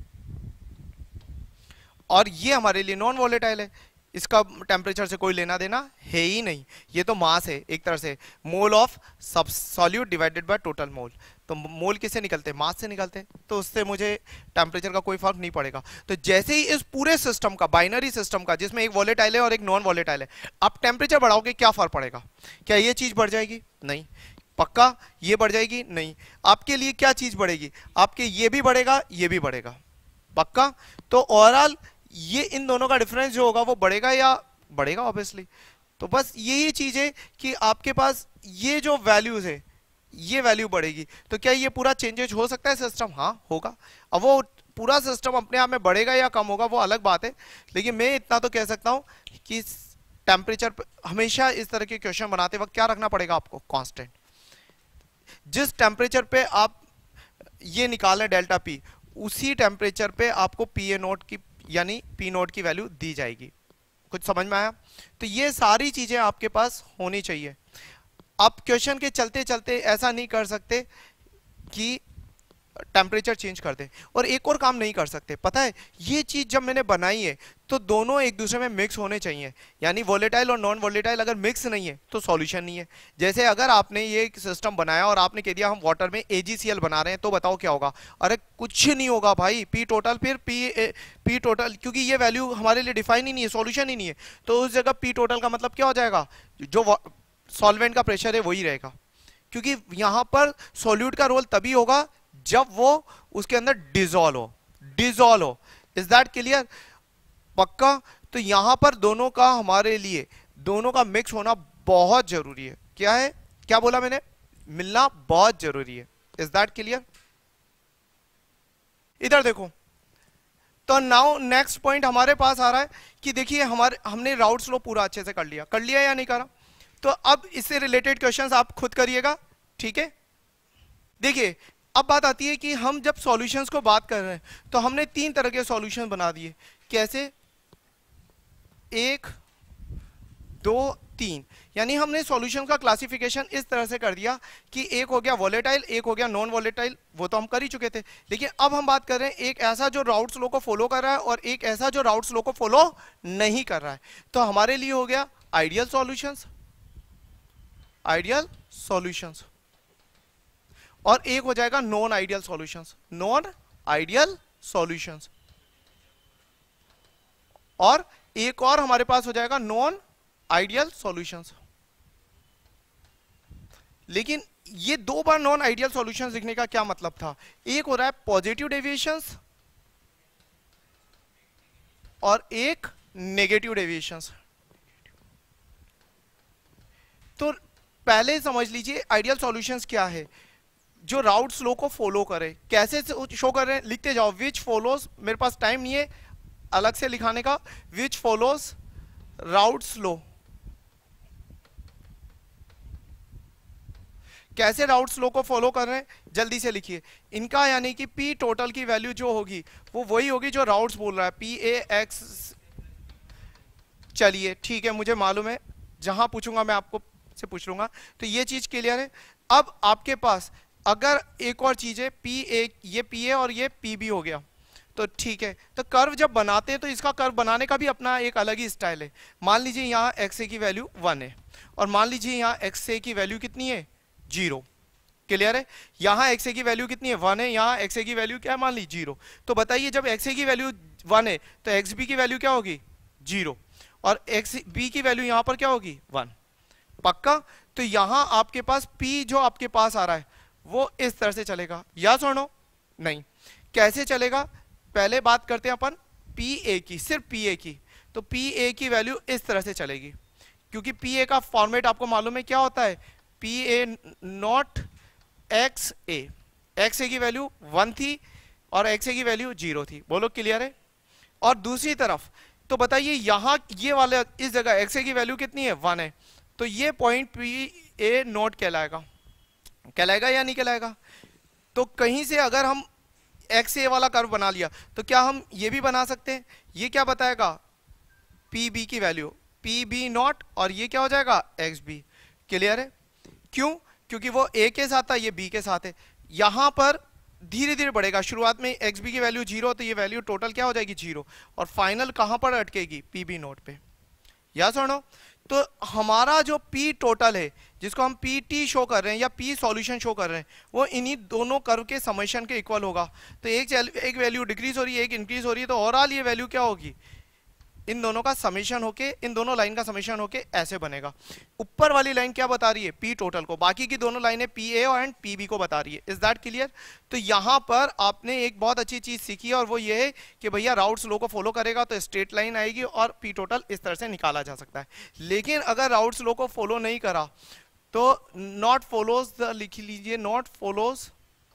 [SPEAKER 1] और ये हमारे लिए नॉन वोलेटाइल है, इसका टेम्परेचर से कोई लेना देना है ही नहीं, ये तो मास है एक तरह से, मोल ऑफ सब solute divided by total mole. तो मोल किससे निकलते हैं, मास से निकलते हैं, तो उससे मुझे टेम्परेचर का कोई फर्क नहीं पड़ेगा। तो जैसे ही इस पूरे सिस्टम का, बाइनरी सिस्टम का, जिसमें एक वोलेटाइल है और एक नॉन वोलेटाइल है, आप टेम्परेचर बढ़ाओगे क्या फर्क पड़ेगा, क्या ये चीज बढ़ जाएगी, नहीं। पक्का ये बढ़ जाएगी, नहीं। आपके लिए क्या चीज बढ़ेगी, आपके ये भी बढ़ेगा, ये भी बढ़ेगा, पक्का। तो ओवरऑल ये इन दोनों का डिफरेंस जो होगा वो बढ़ेगा या बढ़ेगा ऑब्वियसली। तो बस यही चीज है कि आपके पास ये जो वैल्यूज है ये वैल्यू बढ़ेगी, तो क्या ये पूरा चेंजेज हो सकता है सिस्टम, हाँ होगा। अब वो पूरा सिस्टम अपने आप में बढ़ेगा या कम होगा वो अलग बात है, लेकिन मैं इतना तो कह सकता हूं कि टेम्परेचर हमेशा इस तरह के क्वेश्चन बनाते वक्त क्या रखना पड़ेगा आपको, कांस्टेंट। जिस टेम्परेचर पे आप ये निकालें डेल्टा पी, उसी टेम्परेचर पे आपको पी ए नोट की यानी पी नोट की वैल्यू दी जाएगी। कुछ समझ में आया? तो ये सारी चीजें आपके पास होनी चाहिए। आप क्वेश्चन के चलते चलते ऐसा नहीं कर सकते कि टेम्परेचर चेंज कर दें। और एक और काम नहीं कर सकते, पता है, ये चीज जब मैंने बनाई है तो दोनों एक दूसरे में मिक्स होने चाहिए, यानी वोलेटाइल और नॉन वोलेटाइल अगर मिक्स नहीं है तो सॉल्यूशन नहीं है। जैसे अगर आपने ये सिस्टम बनाया और आपने कह दिया हम वाटर में AgCl बना रहे हैं, तो बताओ क्या होगा, अरे कुछ नहीं होगा भाई, पी टोटल फिर पी टोटल, क्योंकि ये वैल्यू हमारे लिए डिफाइन ही नहीं है, सॉल्यूशन ही नहीं है, तो उस जगह पी टोटल का मतलब क्या हो जाएगा, जो सॉल्वेंट का प्रेशर है वही रहेगा, क्योंकि यहां पर सॉल्यूट का रोल तभी होगा जब वो उसके अंदर डिसॉल्व हो। Is that clear? पक्का। तो यहां पर दोनों का हमारे लिए दोनों का मिक्स होना बहुत जरूरी है। क्या है, क्या बोला मैंने, मिलना बहुत जरूरी है। Is that clear? इधर देखो, तो नाउ नेक्स्ट पॉइंट हमारे पास आ रहा है कि देखिए हमने राउट्स लो पूरा अच्छे से कर लिया या नहीं करा। तो अब इससे रिलेटेड क्वेश्चंस आप खुद करिएगा, ठीक है। देखिए अब बात आती है कि हम जब सॉल्यूशंस को बात कर रहे हैं तो हमने 3 तरह के सॉल्यूशन बना दिए। कैसे, 1 2 3, यानी हमने सॉल्यूशन का क्लासिफिकेशन इस तरह से कर दिया कि एक हो गया वोलेटाइल, एक हो गया नॉन वोलेटाइल, वो तो हम कर ही चुके थे। लेकिन अब हम बात कर रहे हैं एक ऐसा जो राउट्स लो को फॉलो कर रहा है और एक ऐसा जो राउट्स लो को फॉलो नहीं कर रहा है। तो हमारे लिए हो गया आइडियल सॉल्यूशंस, और एक हो जाएगा नॉन आइडियल सॉल्यूशंस, और एक और हमारे पास हो जाएगा नॉन आइडियल सॉल्यूशंस। लेकिन ये 2 बार नॉन आइडियल सॉल्यूशंस लिखने का क्या मतलब था, एक हो रहा है पॉजिटिव डेविएशंस और एक नेगेटिव डेविएशंस। तो पहले समझ लीजिए आइडियल सॉल्यूशंस क्या है, जो राउट्स लो को फॉलो करे। कैसे शो कर रहे हैं, लिखते जाओ, विच फॉलोज, मेरे पास टाइम नहीं है अलग से लिखाने का, विच फॉलोज राउट्स लो। कैसे राउट्स लो को फॉलो कर रहे हैं, जल्दी से लिखिए इनका, यानी कि पी टोटल की वैल्यू जो होगी वो वही होगी जो राउट्स बोल रहा है, PAX। चलिए ठीक है, मुझे मालूम है, जहां पूछूंगा मैं आपको से पूछ लूंगा। तो ये चीज क्लियर है। अब आपके पास अगर एक और चीज है PA, ये PA और ये PB हो गया, तो ठीक है। तो कर्व जब बनाते हैं तो इसका कर्व बनाने का भी अपना एक अलग ही स्टाइल है। मान लीजिए यहाँ XA की वैल्यू 1 है और मान लीजिए यहाँ XA की वैल्यू कितनी है, 0। क्लियर है? यहाँ XA की वैल्यू कितनी है, 1 है, यहाँ XA की वैल्यू क्या है, मान लीजिए 0। तो बताइए जब XA की वैल्यू 1 है तो XB की वैल्यू क्या होगी, 0, और XB की वैल्यू यहाँ पर क्या होगी, 1। पक्का? तो यहाँ आपके पास P जो आपके पास आ रहा है वो इस तरह से चलेगा, या सुनो नहीं, कैसे चलेगा, पहले बात करते हैं अपन PA की, सिर्फ PA की। तो PA की वैल्यू इस तरह से चलेगी, क्योंकि PA का फॉर्मेट आपको मालूम है क्या होता है, PA नॉट XA। XA की वैल्यू 1 थी और XA की वैल्यू 0 थी। बोलो क्लियर है? और दूसरी तरफ तो बताइए यहाँ ये वाले इस जगह XA की वैल्यू कितनी है, 1 है, तो ये पॉइंट ए नोट कहलाएगा, कहलाएगा या नहीं कहलाएगा? तो कहीं से अगर हम एक्स ए वाला कर्व बना लिया तो क्या हम ये भी बना सकते हैं? ये क्या बताएगा? पी बी की वैल्यू पी बी नॉट, और ये क्या हो जाएगा? X B. क्लियर है? क्यों? क्योंकि वो ए के साथ था, ये बी के साथ है। यहां पर धीरे धीरे बढ़ेगा, शुरुआत में एक्स बी की वैल्यू 0, तो ये वैल्यू टोटल क्या हो जाएगी? 0, और फाइनल कहां पर अटकेगी? पी बी नोट पे। या सुनो, तो हमारा जो पी टोटल है, जिसको हम पी टी शो कर रहे हैं या पी सॉल्यूशन शो कर रहे हैं, वो इन्हीं दोनों कर्व के समेशन के इक्वल होगा। तो एक वैल्यू डिक्रीज हो रही है, एक इंक्रीज हो रही है, तो ओवरऑल ये वैल्यू क्या होगी? इन दोनों का समेशन होके, इन दोनों लाइन का समेशन होके ऐसे बनेगा। ऊपर वाली लाइन क्या बता रही है? पी टोटल को, बाकी की दोनों लाइनें P A and P B को बता रही है। Is that clear? तो यहां पर आपने एक बहुत अच्छी चीज सीखी है, और वो ये है कि भैया राउट्स लॉ को फॉलो करेगा तो स्ट्रेट लाइन आएगी और पी टोटल इस तरह से निकाला जा सकता है। लेकिन अगर राउट्स लॉ को फॉलो नहीं करा तो नॉट फॉलोज द, लिख लीजिए, नॉट फॉलोज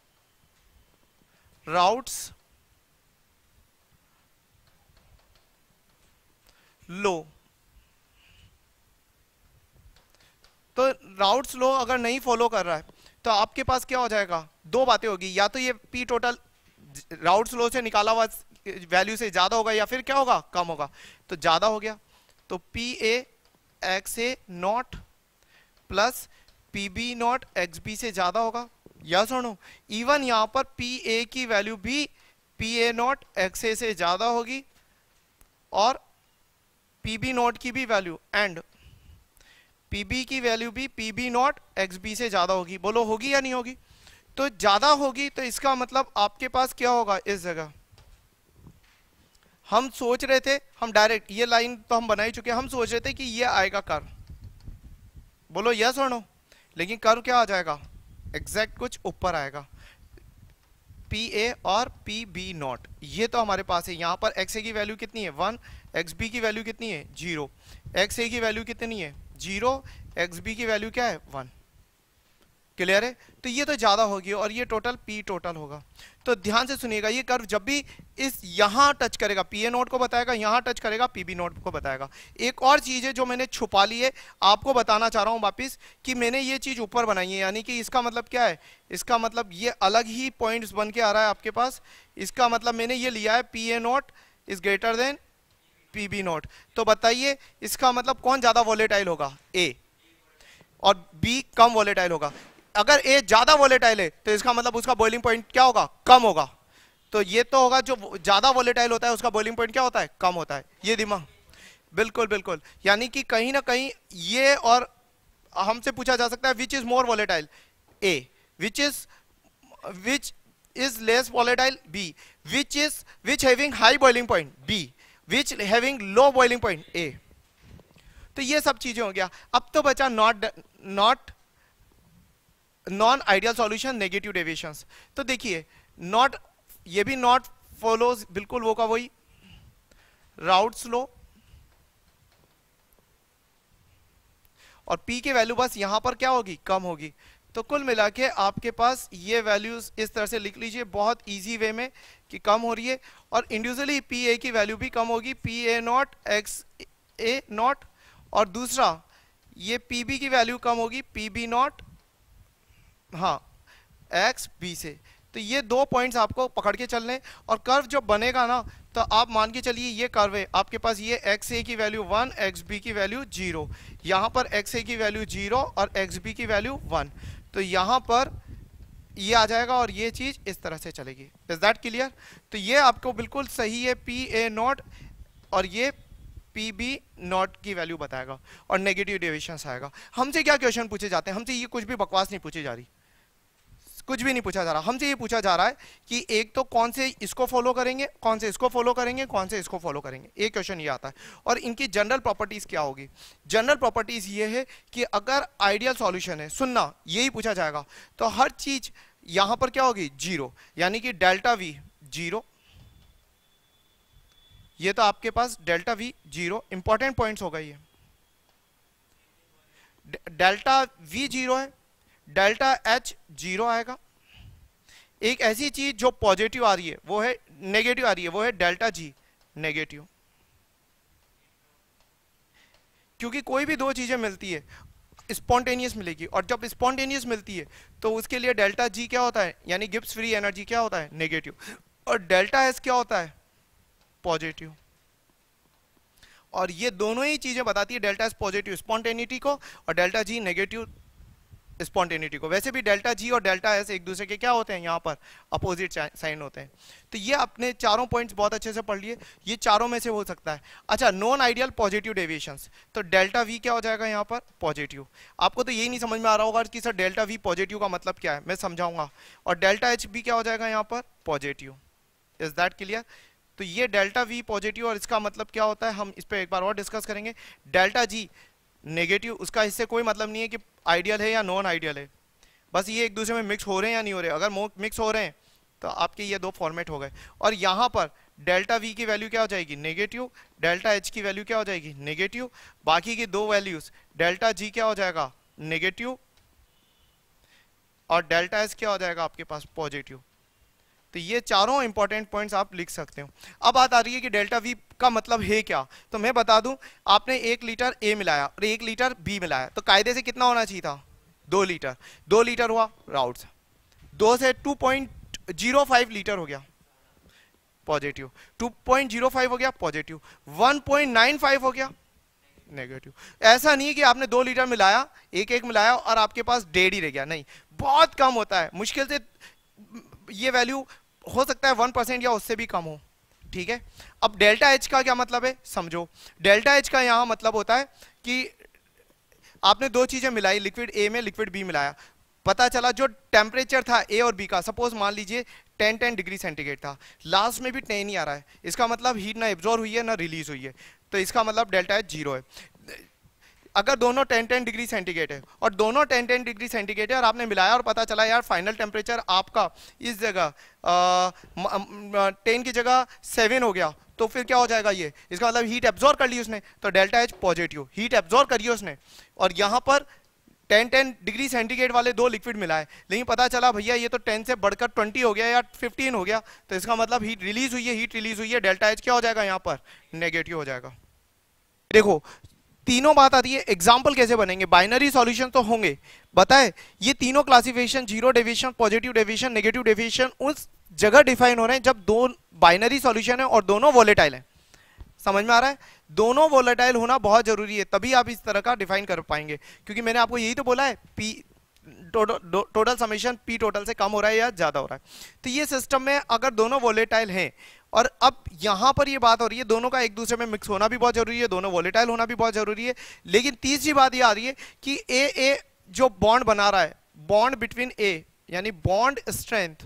[SPEAKER 1] राउट्स लो। तो राउट्स लो अगर नहीं फॉलो कर रहा है तो आपके पास क्या हो जाएगा? दो बातें होगी, या तो ये पी टोटल राउट्स लो से निकाला हुआ वैल्यू से ज्यादा होगा, या फिर क्या होगा? कम होगा। तो ज्यादा हो गया तो P A X A naught plus P B not X B से ज्यादा होगा। या सुनो, इवन यहां पर पी ए की वैल्यू भी P A not X A से ज्यादा होगी, और पी बी नॉट की भी वैल्यू एंड पी बी की वैल्यू भी P B not X B से ज्यादा होगी। बोलो होगी या नहीं होगी? तो ज्यादा होगी, तो इसका मतलब आपके पास क्या होगा? इस जगह हम सोच रहे थे, हम डायरेक्ट ये लाइन तो हम बना ही चुके हैं, हम सोच रहे थे कि ये आएगा कर्व। बोलो यस और नो? लेकिन कर्व क्या आ जाएगा? एग्जैक्ट कुछ ऊपर आएगा, पी ए और पी बी नॉट। ये तो हमारे पास है। यहां पर एक्स ए की वैल्यू कितनी है? 1, एक्स बी की वैल्यू कितनी है? 0। एक्स ए की वैल्यू कितनी है? 0, एक्स बी की वैल्यू क्या है? 1। क्लियर है? तो ये तो ज्यादा होगी, और ये टोटल पी टोटल होगा। तो ध्यान से सुनिएगा, ये कर्व जब भी इस यहां टच करेगा, पी ए नोट को बताएगा, यहां टच करेगा पी बी नोट को बताएगा। एक और चीज है जो मैंने छुपा ली है, आपको बताना चाह रहा हूं वापिस, कि मैंने ये चीज ऊपर बनाई है। यानी कि इसका मतलब क्या है? इसका मतलब ये अलग ही पॉइंट्स बन के आ रहा है आपके पास। इसका मतलब मैंने ये लिया है P A naught is greater than P B naught. तो बताइए इसका मतलब कौन ज्यादा वॉलेटाइल होगा? ए, और बी कम वॉलेटाइल होगा। अगर ए ज्यादा वॉलेटाइल है तो इसका मतलब उसका बॉइलिंग पॉइंट क्या होगा? कम होगा। तो ये तो होगा, जो ज्यादा वॉलेटाइल होता है उसका बॉइलिंग पॉइंट क्या होता है? कम होता है। ये दिमाग बिल्कुल बिल्कुल। यानी कि कहीं ना कहीं ये, और हमसे पूछा जा सकता है which is more volatile? A. Which is less volatile? B. Which having high boiling point? B. Which having low boiling point? A. तो ये सब चीजें हो गया। अब तो बचा non ideal solution, negative deviations. तो देखिए नॉट, ये भी नॉट फॉलोज बिल्कुल वो का वही राउट्स लो, और पी की वैल्यू बस यहां पर क्या होगी? कम होगी। तो कुल मिला के आपके पास ये वैल्यूज इस तरह से लिख लीजिए बहुत इजी वे में कि कम हो रही है, और इंडिविजुअली पी ए की वैल्यू भी कम होगी, P A not X A naught, और दूसरा ये पी बी की वैल्यू कम होगी, पी बी नॉट हाँ एक्स बी से। तो ये दो पॉइंट्स आपको पकड़ के चलने, और कर्व जब बनेगा ना तो आप मान के चलिए ये कर्व है आपके पास, ये एक्स ए की वैल्यू 1, एक्स बी की वैल्यू 0, यहाँ पर एक्स ए की वैल्यू 0 और एक्स बी की वैल्यू 1। तो यहाँ पर ये आ जाएगा और ये चीज इस तरह से चलेगी। Is that clear? तो ये आपको बिल्कुल सही है, पी ए नॉट और ये पी बी नॉट की वैल्यू बताएगा, और नेगेटिव डेविएशंस आएगा। हमसे क्या क्वेश्चन पूछे जाते हैं? हमसे ये कुछ भी बकवास नहीं पूछी जा रही, कुछ भी नहीं पूछा जा रहा। हमसे ये पूछा जा रहा है कि एक तो कौन से इसको फॉलो करेंगे, कौन से इसको फॉलो करेंगे, कौन से इसको फॉलो करेंगे। एक क्वेश्चन ये आता है, और इनकी जनरल प्रॉपर्टीज क्या होगी? जनरल प्रॉपर्टीज ये है कि अगर आइडियल सॉल्यूशन है, सुनना यही पूछा जाएगा, तो हर चीज यहां पर क्या होगी? 0, यानी कि डेल्टा वी 0। ये तो आपके पास डेल्टा वी 0 इंपॉर्टेंट पॉइंट्स होगा। ये डेल्टा वी 0 है, डेल्टा एच 0 आएगा। एक ऐसी चीज जो पॉजिटिव आ रही है वो है, नेगेटिव आ रही है वो है डेल्टा जी नेगेटिव। क्योंकि कोई भी दो चीजें मिलती है, स्पॉन्टेनियस मिलेगी, और जब स्पॉन्टेनियस मिलती है तो उसके लिए डेल्टा जी क्या होता है, यानी गिब्स फ्री एनर्जी क्या होता है, नेगेटिव, और डेल्टा एस क्या होता है, पॉजिटिव। और ये दोनों ही चीजें बताती है, डेल्टा एस पॉजिटिव स्पॉन्टेनिटी को और डेल्टा जी नेगेटिव स्पॉन्टेनिटी को। वैसे भी डेल्टा जी और डेल्टा एस एक दूसरे के क्या होते हैं, यहाँ पर अपोजिट साइन होते हैं। तो ये अपने चारों पॉइंट्स बहुत अच्छे से पढ़ लिए, ये चारों में से हो सकता है। अच्छा, नॉन आइडियल पॉजिटिव डेविएशंस, तो डेल्टा वी क्या हो जाएगा यहाँ पर, पॉजिटिव। आपको तो यही नहीं समझ में आ रहा होगा कि सर डेल्टा वी पॉजिटिव का मतलब क्या है, मैं समझाऊंगा। और डेल्टा एच भी क्या हो जाएगा यहाँ पर, पॉजिटिव। Is that clear? तो ये डेल्टा वी पॉजिटिव, और इसका मतलब क्या होता है हम इस पर एक बार और डिस्कस करेंगे। डेल्टा जी नेगेटिव, उसका इससे कोई मतलब नहीं है कि आइडियल है या नॉन आइडियल है, बस ये एक दूसरे में मिक्स हो रहे हैं या नहीं हो रहे। अगर मिक्स हो रहे हैं तो आपके ये दो फॉर्मेट हो गए। और यहाँ पर डेल्टा वी की वैल्यू क्या हो जाएगी, नेगेटिव, डेल्टा एच की वैल्यू क्या हो जाएगी, नेगेटिव, बाकी की दो वैल्यूज डेल्टा जी क्या हो जाएगा, नेगेटिव, और डेल्टा एच क्या हो जाएगा आपके पास, पॉजिटिव। तो ये चारों इंपॉर्टेंट पॉइंट्स आप लिख सकते हो। अब बात आ रही है कि डेल्टा वी का मतलब है क्या, तो मैं बता दूं, आपने 1 लीटर ए मिलाया और 1 लीटर बी मिलाया, तो कायदे से कितना होना चाहिए था, 2 लीटर। 2 लीटर हुआ राउट से, 2 से 2.05 लीटर हो गया पॉजिटिव, 2.05 हो गया पॉजिटिव, 1.95 हो गया नेगेटिव। ऐसा नहीं कि आपने 2 लीटर मिलाया, एक एक मिलाया और आपके पास 1.5 ही रह गया, नहीं, बहुत कम होता है, मुश्किल से ये वैल्यू हो सकता है 1% या उससे भी कम हो, ठीक है। अब डेल्टा एच का क्या मतलब है समझो। डेल्टा एच का यहां मतलब होता है कि आपने दो चीजें मिलाई, लिक्विड ए में लिक्विड बी मिलाया, पता चला जो टेम्परेचर था ए और बी का, सपोज मान लीजिए 10 डिग्री सेंटीग्रेड था, लास्ट में भी 10 ही आ रहा है, इसका मतलब हीट ना एब्जॉर्ब हुई है ना रिलीज हुई है, तो इसका मतलब डेल्टा एच 0 है। अगर दोनों 10 डिग्री सेंटीग्रेड है और दोनों 10 डिग्री सेंटीग्रेड है और आपने मिलाया और पता चला यार फाइनल टेम्परेचर आपका इस जगह 10 की जगह 7 हो गया, तो फिर क्या हो जाएगा ये, इसका मतलब हीट एब्जॉर्ब कर ली उसने, तो delta H positive, heat absorb करी उसने। और यहाँ पर 10 डिग्री सेंटीग्रेड वाले दो लिक्विड मिलाए, लेकिन पता चला भैया ये तो 10 से बढ़कर 20 हो गया या 15 हो गया, तो इसका मतलब हीट रिलीज हुई है, हीट रिलीज हुई है, डेल्टा एच क्या हो जाएगा यहाँ पर, नेगेटिव हो जाएगा। देखो तीनों बात आती है, एग्जाम्पल कैसे बनेंगे, बाइनरी सॉल्यूशन तो होंगे, बताए ये तीनों classification, zero deviation, positive deviation, negative deviation, उस जगह डिफाइन हो रहे हैं जब दो बाइनरी सॉल्यूशन है और दोनों वोलेटाइल हैं। समझ में आ रहा है, दोनों वोलेटाइल होना बहुत जरूरी है, तभी आप इस तरह का डिफाइन कर पाएंगे, क्योंकि मैंने आपको यही तो बोला है, P total summation P total से कम हो रहा है या ज्यादा हो रहा है। तो ये सिस्टम में अगर दोनों वोलेटाइल हैं, और अब यहां पर ये बात हो रही है दोनों का एक दूसरे में मिक्स होना भी बहुत जरूरी है, दोनों वोलेटाइल होना भी बहुत जरूरी है, लेकिन तीसरी बात ये आ रही है कि ए जो बॉन्ड बना रहा है, बॉन्ड बिटवीन ए यानी बॉन्ड स्ट्रेंथ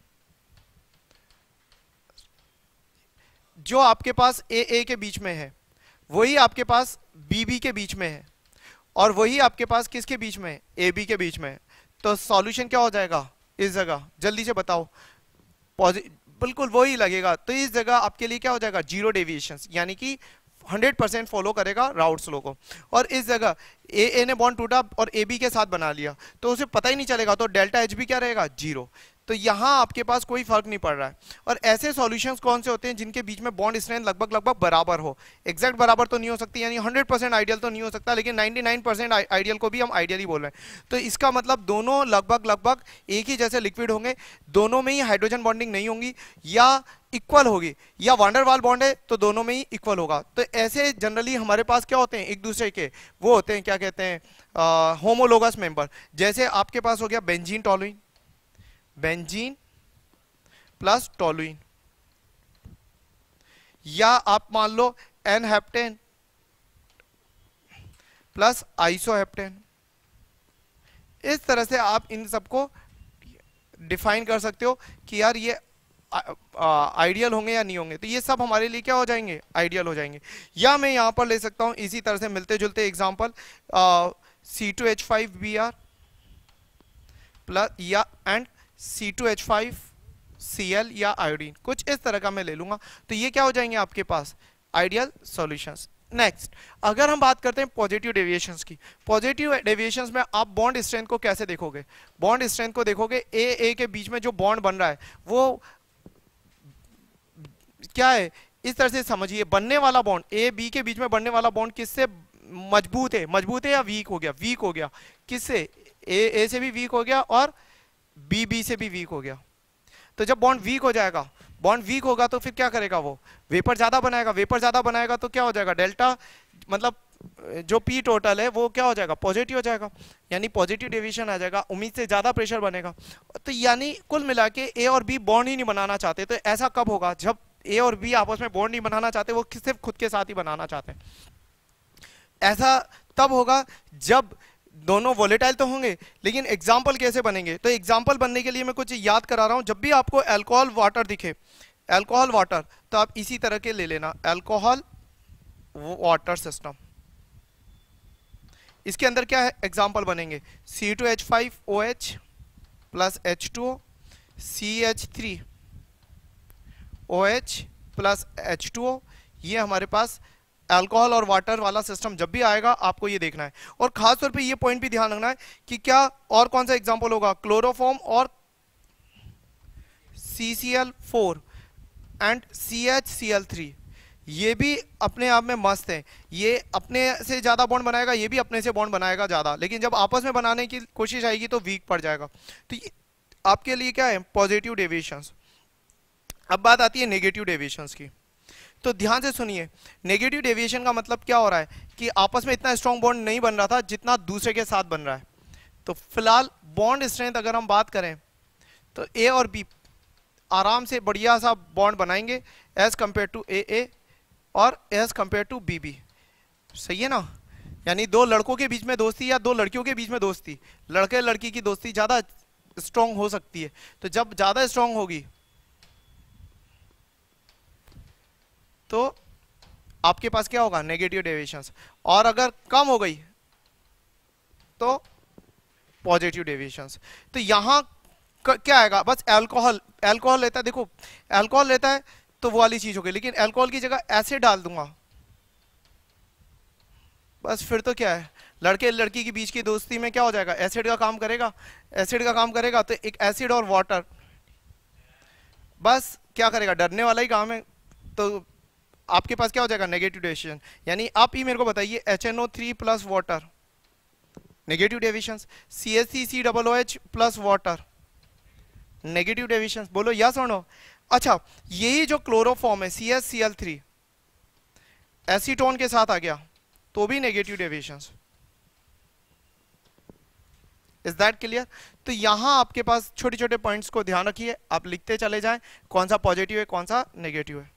[SPEAKER 1] जो आपके पास ए के बीच में है, वही आपके पास बी के बीच में है, और वही आपके पास किसके बीच में है, ए बी के बीच में है। तो सॉल्यूशन क्या हो जाएगा इस जगह, जल्दी से बताओ, बिल्कुल वही लगेगा। तो इस जगह आपके लिए क्या हो जाएगा, जीरो डेविएशन, यानी कि 100% फॉलो करेगा राउट्स लो को। और इस जगह ए ने बॉन्ड टूटा और ए बी के साथ बना लिया, तो उसे पता ही नहीं चलेगा, तो डेल्टा एच भी क्या रहेगा, 0। तो यहां आपके पास कोई फर्क नहीं पड़ रहा है। और ऐसे सॉल्यूशंस कौन से होते हैं जिनके बीच में बॉन्ड स्ट्रेंथ लगभग बराबर हो, एग्जैक्ट बराबर तो नहीं हो सकती, यानी 100% आइडियल तो नहीं हो सकता, लेकिन 99% आइडियल को भी हम आइडियल ही बोल रहे हैं। तो इसका मतलब दोनों लगभग एक ही जैसे लिक्विड होंगे, दोनों में ही हाइड्रोजन बॉन्डिंग नहीं होंगी या इक्वल होगी, या वांडर वाल बॉन्ड है तो दोनों में ही इक्वल होगा। तो ऐसे जनरली हमारे पास क्या होते हैं एक दूसरे के, वो होते हैं क्या कहते हैं, होमोलोगस मेंबर। जैसे आपके पास हो गया benzene toluene, benzene plus toluene, या आप मान लो एन हेप्टेन प्लस आइसोहेप्टेन। इस तरह से आप इन सबको डिफाइन कर सकते हो कि यार ये आइडियल होंगे या नहीं होंगे, तो ये सब हमारे लिए क्या हो जाएंगे, आइडियल हो जाएंगे। या मैं यहां पर ले सकता हूं इसी तरह से मिलते जुलते एग्जांपल, C2H5Br प्लस या एंड C2H5Cl या आयोडीन, कुछ इस तरह का मैं ले लूंगा, तो ये क्या हो जाएंगे आपके पास आइडियल सॉल्यूशंस। नेक्स्ट, अगर हम बात करते हैं पॉजिटिव डेविएशंस की, पॉजिटिव डेविएशंस में आप बॉन्ड स्ट्रेंथ को कैसे देखोगे, बॉन्ड स्ट्रेंथ को देखोगे ए के बीच में जो बॉन्ड बन रहा है वो क्या है, इस तरह से समझिए, बनने वाला बॉन्ड ए बी के बीच में बनने वाला बॉन्ड किससे मजबूत है या वीक हो गया? वीक हो गया। किससे? ए से भी वीक हो गया और बी से भी वीक हो गया। तो जब बॉन्ड वीक हो जाएगा, बॉन्ड वीक होगा तो फिर क्या करेगा वो? वेपर ज्यादा बनाएगा। वेपर ज्यादा बनाएगा तो क्या हो जाएगा? डेल्टा मतलब जो पी टोटल है वो क्या हो जाएगा? पॉजिटिव हो जाएगा, यानी पॉजिटिव डेविएशन आ जाएगा। उम्मीद से ज्यादा प्रेशर बनेगा। तो यानी कुल मिला के ए और बी बॉन्ड ही नहीं बनाना चाहते। तो ऐसा कब होगा? जब ए और बी आपस में बॉन्ड नहीं बनाना चाहते, वो सिर्फ खुद के साथ ही बनाना चाहते हैं। ऐसा तब होगा जब दोनों वोलेटाइल तो होंगे, लेकिन एग्जाम्पल कैसे बनेंगे? तो एग्जाम्पल बनने के लिए मैं कुछ याद करा रहा हूं। जब भी आपको अल्कोहल वाटर दिखे, अल्कोहल वाटर, तो आप इसी तरह के ले लेना, अल्कोहल वाटर सिस्टम। इसके अंदर क्या है एग्जाम्पल बनेंगे? C2H5OH plus H2O, CH3OH plus H2O। ये हमारे पास अल्कोहल और वाटर वाला सिस्टम जब भी आएगा आपको ये देखना है। और खास तौर पे ये पॉइंट भी ध्यान रखना है कि क्या और कौन सा एग्जाम्पल होगा? क्लोरोफॉर्म और CCl4 एंड CHCl3, ये भी अपने आप में मस्त है। ये अपने से ज्यादा बॉन्ड बनाएगा, ये भी अपने से बॉन्ड बनाएगा ज्यादा, लेकिन जब आपस में बनाने की कोशिश आएगी तो वीक पड़ जाएगा। तो ये आपके लिए क्या है? Positive deviations. अब बात आती है नेगेटिव डेविएशंस की। तो ध्यान से सुनिए, नेगेटिव डेविएशन का मतलब क्या हो रहा है कि आपस में इतना स्ट्रॉन्ग बॉन्ड नहीं बन रहा था जितना दूसरे के साथ बन रहा है। तो फिलहाल बॉन्ड स्ट्रेंथ अगर हम बात करें तो ए और बी आराम से बढ़िया सा बॉन्ड बनाएंगे एज कंपेयर टू ए और एज कंपेयर टू बी। सही है ना? यानी दो लड़कों के बीच में दोस्ती या दो लड़कियों के बीच में दोस्ती, लड़के लड़की की दोस्ती ज्यादा स्ट्रॉन्ग हो सकती है। तो जब ज्यादा स्ट्रॉन्ग होगी तो आपके पास क्या होगा? Negative deviations. और अगर कम हो गई तो पॉजिटिव डेविएशंस। तो यहां क्या आएगा? बस अल्कोहल लेता है, देखो अल्कोहल लेता है तो वो वाली चीज हो गई, लेकिन अल्कोहल की जगह एसिड डाल दूंगा, बस फिर तो क्या है? लड़के लड़की के बीच की दोस्ती में क्या हो जाएगा? एसिड का काम करेगा। एसिड का काम करेगा तो एक एसिड और वाटर बस क्या करेगा? डरने वाला ही काम है। तो आपके पास क्या हो जाएगा? Negative deviation. यानी आप ही मेरे को बताइए, HNO3 plus water negative deviation, CH3COOH plus water negative deviation. बोलो यस और नो? अच्छा, यही जो क्लोरोफॉर्म है CHCl3 एसीटोन के साथ आ गया तो भी negative deviation. Is that clear? तो यहां आपके पास छोटे छोटे पॉइंट्स को ध्यान रखिए, आप लिखते चले जाएं कौन सा पॉजिटिव है कौन सा नेगेटिव है।